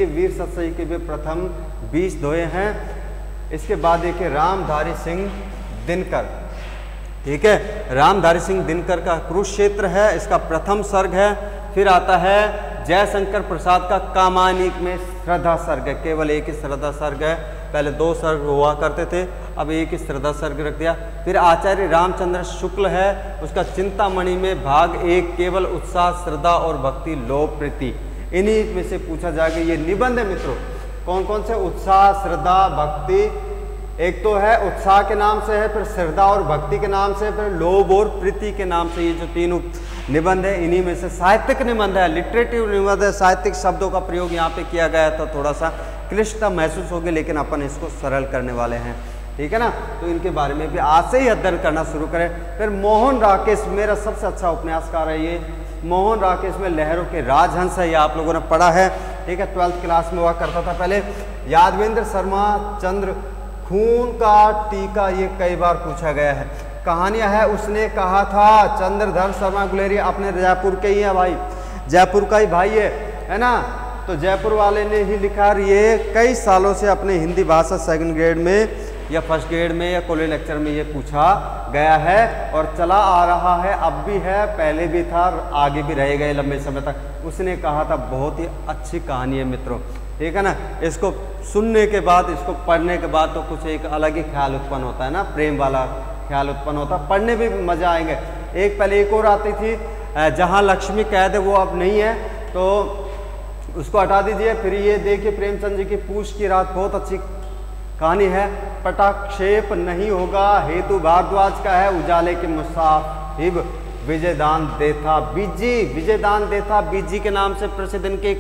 A: सतसई के भी प्रथम 20 दोहे हैं। इसके बाद देखिए रामधारी सिंह दिनकर, ठीक है, रामधारी सिंह दिनकर का कुरुक्षेत्र है, इसका प्रथम सर्ग है। फिर आता है जयशंकर प्रसाद का कामायनी में श्रद्धा सर्ग है, केवल एक ही श्रद्धा सर्ग है, पहले 2 सर्ग हुआ करते थे, अब एक ही श्रद्धा सर्ग रख दिया। फिर आचार्य रामचंद्र शुक्ल है, उसका चिंतामणि में भाग 1 केवल उत्साह श्रद्धा और भक्ति लोभ प्रीति, इन्हीं में से पूछा जाएगा। ये निबंध है मित्रों, कौन कौन से, उत्साह श्रद्धा भक्ति, एक तो है उत्साह के नाम से है, फिर श्रद्धा और भक्ति के नाम से, फिर लोभ और प्रीति के नाम से, ये जो 3 निबंध है इन्हीं में से साहित्यिक निबंध है, लिटरेटिव निबंध है, साहित्यिक शब्दों का प्रयोग यहाँ पे किया गया था, थोड़ा सा क्लिष्टता महसूस होगी, लेकिन अपन इसको सरल करने वाले हैं, ठीक है ना। तो इनके बारे में भी आज से ही अध्ययन करना शुरू करें। फिर मोहन राकेश, मेरा सबसे अच्छा उपन्यासकार है ये मोहन राकेश, में लहरों के राजहंस है, ये आप लोगों ने पढ़ा है, ठीक है, 12th क्लास में हुआ करता था पहले। यादवेंद्र शर्मा चंद्र खून का टीका, ये कई बार पूछा गया है। कहानियां है, उसने कहा था, चंद्रधर शर्मा गुलेरिया अपने जयपुर के ही है भाई, जयपुर का ही भाई है ना, तो जयपुर वाले ने ही लिखा। ये कई सालों से अपने हिंदी भाषा 2nd ग्रेड में या 1st ग्रेड में या कॉलेज लेक्चर में ये पूछा गया है और चला आ रहा है, अब भी है, पहले भी था, आगे भी रहेगा लंबे समय तक। उसने कहा था, बहुत ही अच्छी कहानी है मित्रों, ठीक है ना। इसको सुनने के बाद, इसको पढ़ने के बाद तो कुछ एक अलग ही ख्याल उत्पन्न होता है ना, प्रेम वाला ख्याल उत्पन्न होता है, पढ़ने में भी मजा आएंगे। एक पहले एक और आती थी, जहाँ लक्ष्मी कैद है वो अब नहीं है, तो उसको हटा दीजिए। फिर ये देखिए प्रेमचंद जी की पूछ की रात, बहुत अच्छी कहानी है। पटाक्षेप नहीं होगा, हेतु भारद्वाज का है। उजाले के मुसाहिब विजयदान देथा बीजी, विजयदान देथा बीजी के नाम से प्रसिद्ध इनकी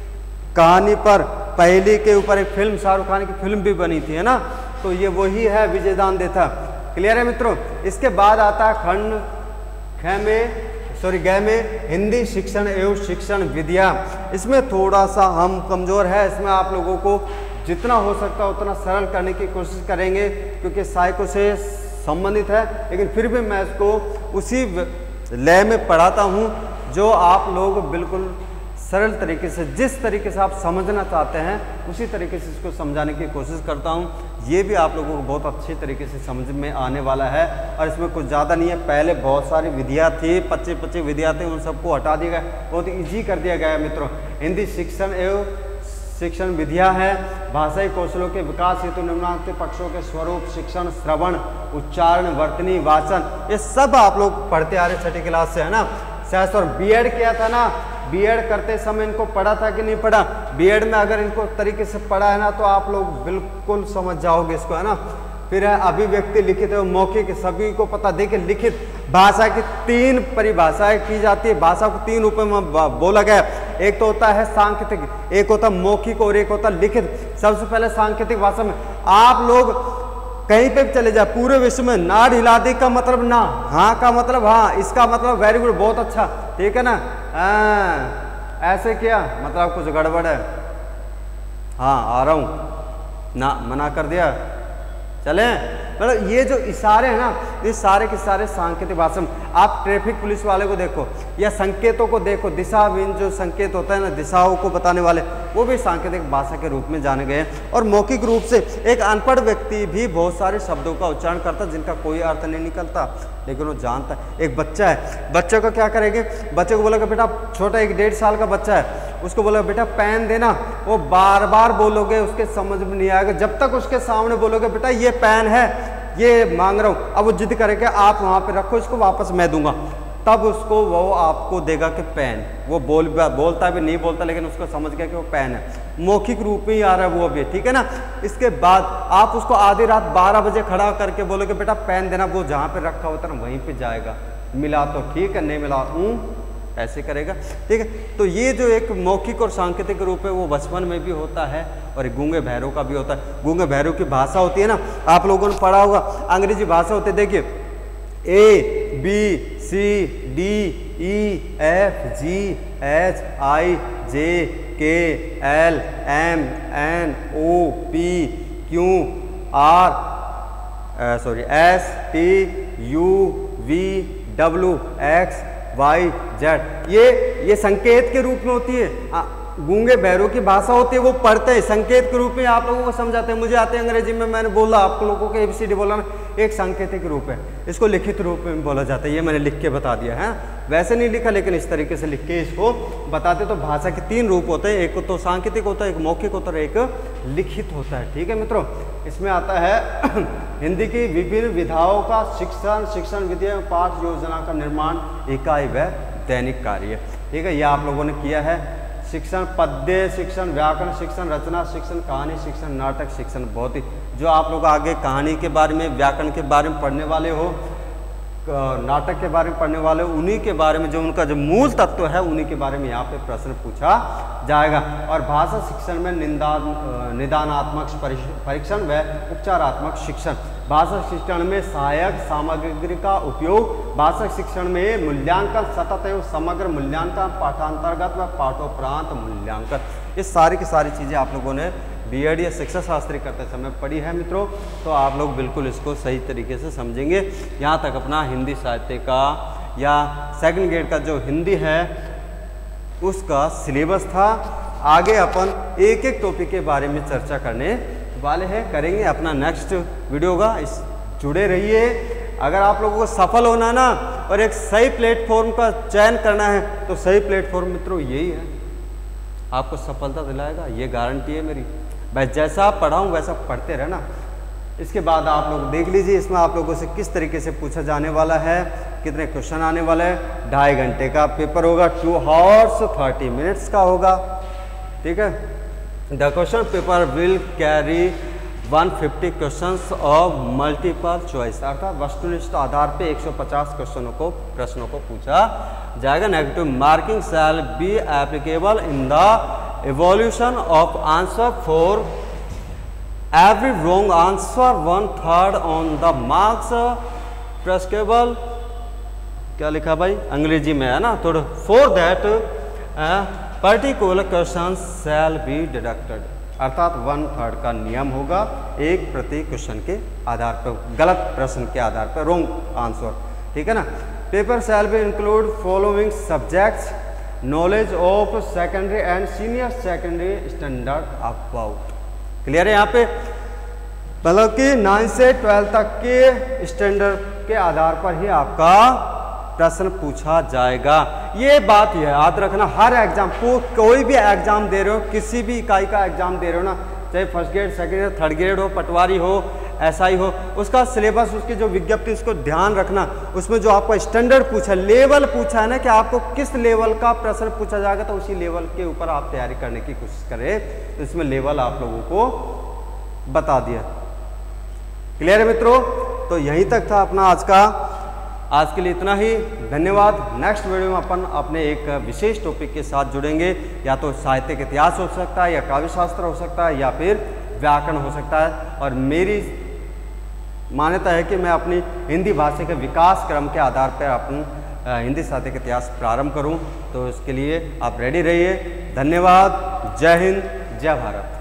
A: कहानी पर पहली के ऊपर एक फिल्म, शाहरुख खान की फिल्म भी बनी थी, है ना, तो ये वही है विजयदान देथा। क्लियर है मित्रों। इसके बाद आता है खंड ग में हिंदी शिक्षण एवं शिक्षण विद्या। इसमें थोड़ा सा हम कमजोर है, इसमें आप लोगों को जितना हो सकता है उतना सरल करने की कोशिश करेंगे, क्योंकि साइको से संबंधित है, लेकिन फिर भी मैं इसको उसी लय में पढ़ाता हूँ जो आप लोग बिल्कुल सरल तरीके से, जिस तरीके से आप समझना चाहते हैं उसी तरीके से इसको समझाने की कोशिश करता हूँ। ये भी आप लोगों को बहुत अच्छी तरीके से समझ में आने वाला है, और इसमें कुछ ज़्यादा नहीं है। पहले बहुत सारी विधियाँ थी, 25 विधियाँ थी, उन सबको हटा दिया गया, बहुत ईजी कर दिया गया है मित्रों। हिंदी शिक्षण एवं शिक्षण विधियाँ है। भाषाई कौशलों के विकास हेतु निम्नांकित पक्षों के स्वरूप, शिक्षण, श्रवण, उच्चारण, वर्तनी, वाचन, ये सब आप लोग पढ़ते आ रहे 6ठी क्लास से, है ना। सहस और बीएड किया था ना, बीएड करते समय इनको पढ़ा था कि नहीं पढ़ा? बीएड में अगर इनको तरीके से पढ़ा है ना तो आप लोग बिल्कुल समझ जाओगे इसको, है ना। फिर है अभिव्यक्ति, लिखित है मौखिक, सभी को पता। देखिए लिखित भाषा की 3 परिभाषाएं की जाती है, भाषा को 3 रूपों में बोला गया। एक तो होता है सांकेतिक, एक होता है मौखिक और एक होता है लिखित। सबसे पहले सांकेतिक भाषा में आप लोग कहीं पे भी चले जाए पूरे विश्व में, ना हिला दे का मतलब ना, हाँ का मतलब हाँ, इसका मतलब वेरी गुड, बहुत अच्छा, ठीक है ना। ऐसे किया मतलब कुछ गड़बड़ है, हाँ आ रहा हूं ना, मना कर दिया, चले। मतलब ये जो इशारे हैं ना, ये सारे के सारे सांकेतिक भाषा में। आप ट्रैफिक पुलिस वाले को देखो या संकेतों को देखो, दिशाहीन जो संकेत होता है ना, दिशाओं को बताने वाले, वो भी सांकेतिक भाषा के रूप में जाने गए हैं। और मौखिक रूप से एक अनपढ़ व्यक्ति भी बहुत सारे शब्दों का उच्चारण करता है जिनका कोई अर्थ नहीं निकलता, लेकिन वो जानता है। एक बच्चा है, बच्चे को क्या करेंगे, बच्चे को बोलेगा बेटा, छोटा 1-1.5 साल का बच्चा है, उसको बोला बेटा पेन देना, वो बार बार बोलोगे उसके समझ में नहीं आएगा। जब तक उसके सामने बोलोगे बेटा ये पेन है, ये मांग रहा हूं, अब वो जिद करेगा आप वहां पे रखो इसको, वापस मैं दूंगा, तब उसको वो आपको देगा कि पेन। वो बोलता भी नहीं बोलता, लेकिन उसको समझ गया कि वो पेन है, मौखिक रूप में ही आ रहा है वो भी, ठीक है ना। इसके बाद आप उसको आधी रात 12 बजे खड़ा करके बोलोगे बेटा पेन देना, वो जहाँ पे रखा होता है ना वहीं पे जाएगा, मिला तो ठीक है, नहीं मिला ऐसे करेगा, ठीक है। तो ये जो एक मौखिक और सांकेतिक रूप है वो बचपन में भी होता है और गूंगे बहरों का भी होता है। गूंगे बहरों की भाषा होती है ना, आप लोगों ने पढ़ा होगा, अंग्रेजी भाषा होती है, देखिए ABCDEFGHIJKLMNOPQRSTUVWXYZ, ये संकेत के रूप में होती है। गूंगे बहरों की भाषा होती है, वो पढ़ते हैं संकेत के रूप में, आप लोगों को समझाते हैं। मुझे आते हैं अंग्रेजी में, मैंने बोला आप लोगों को ABCD बोला ना, एक सांकेतिक रूप है, इसको लिखित रूप में बोला जाता है। ये मैंने लिख के बता दिया है, वैसे नहीं लिखा, लेकिन इस तरीके से लिख के इसको बताते। तो भाषा के 3 रूप होते हैं, एक तो सांकेतिक होता है, एक मौखिक होता है, एक लिखित होता है, ठीक है मित्रों। इसमें आता है हिंदी की विभिन्न विधाओं का शिक्षण, शिक्षण विधि एवं पाठ योजना का निर्माण, इकाई व दैनिक कार्य, ठीक है। यह आप लोगों ने किया है। शिक्षण, पद्य शिक्षण, व्याकरण शिक्षण, रचना शिक्षण, कहानी शिक्षण, नाटक शिक्षण, बहुत ही जो आप लोग आगे कहानी के बारे में, व्याकरण के बारे में पढ़ने वाले हो, नाटक के बारे में पढ़ने वाले हो, उन्हीं के बारे में जो उनका जो मूल तत्व है उन्हीं के बारे में यहाँ पे प्रश्न पूछा जाएगा। और भाषा शिक्षण में निदानात्मक परीक्षण व उपचारात्मक शिक्षण, भाषा शिक्षण में सहायक सामग्री का उपयोग, भाषा शिक्षण में मूल्यांकन, सतत एवं समग्र मूल्यांकन, पाठांतर्गत व पाठोपरांत मूल्यांकन, ये सारी की सारी चीज़ें आप लोगों ने बीएड या शिक्षा शास्त्री करते समय पढ़ी है मित्रों। तो आप लोग बिल्कुल इसको सही तरीके से समझेंगे। यहाँ तक अपना हिंदी साहित्य का या सेकंड ग्रेड का जो हिंदी है उसका सिलेबस था। आगे अपन एक एक टॉपिक के बारे में चर्चा करने वाले हैं, करेंगे अपना नेक्स्ट वीडियो का। इस जुड़े रहिए। अगर आप लोगों को सफल होना ना और एक सही प्लेटफॉर्म का चयन करना है तो सही प्लेटफॉर्म मित्रों यही है, आपको सफलता दिलाएगा, ये गारंटी है मेरी। भाई जैसा आप पढ़ाऊँ वैसा पढ़ते रहना। इसके बाद आप लोग देख लीजिए इसमें आप लोगों से किस तरीके से पूछा जाने वाला है, कितने क्वेश्चन आने वाले हैं। 2.5 घंटे का पेपर होगा, 2 hours 30 minutes का होगा, ठीक है। The question paper will carry 150 questions of multiple choice, अर्थात वस्तुनिष्ठ आधार पे 150 प्रश्नों को पूछा जाएगा। Negative marking shall be applicable in the evaluation of answer for every wrong answer 1/3 on the marks prescribable, क्या लिखा भाई अंग्रेजी में है ना, थोड़ा for that particular questions shall be deducted, अर्थात 1/3 का नियम होगा एक प्रति क्वेश्चन के आधार पर, गलत प्रश्न के आधार पर, रॉन्ग आंसर, ठीक है ना। Paper shall be include following subjects, knowledge of secondary and senior secondary standard about, clear है। यहाँ पे मतलब कि 9 से 12 तक के स्टैंडर्ड के आधार पर ही आपका प्रश्न पूछा जाएगा। ये बात याद रखना, हर एग्जाम को, कोई भी एग्जाम दे रहे हो, किसी भी इकाई का एग्जाम दे रहे हो ना, चाहे first grade, second grade, third grade हो, पटवारी हो, एसआई हो, उसका सिलेबस, उसकी जो विज्ञप्ति, उसको ध्यान रखना। उसमें जो आपका स्टैंडर्ड पूछा, लेवल पूछा है ना कि आपको किस लेवल का प्रश्न पूछा जाएगा, तो उसी लेवल के ऊपर आप तैयारी करने की कोशिश करें। तो इसमें लेवल आप लोगों को बता दिया, क्लियर है मित्रों। तो यहीं तक था अपना आज का आज के लिए इतना ही, धन्यवाद। नेक्स्ट वीडियो में अपन अपने एक विशेष टॉपिक के साथ जुड़ेंगे, या तो साहित्यिक इतिहास हो सकता है, या काव्य शास्त्र हो सकता है, या फिर व्याकरण हो सकता है। और मेरी मान्यता है कि मैं अपनी हिंदी भाषा के विकास क्रम के आधार पर अपनी हिंदी साहित्य का इतिहास प्रारंभ करूं, तो इसके लिए आप रेडी रहिए। धन्यवाद। जय हिंद, जय भारत।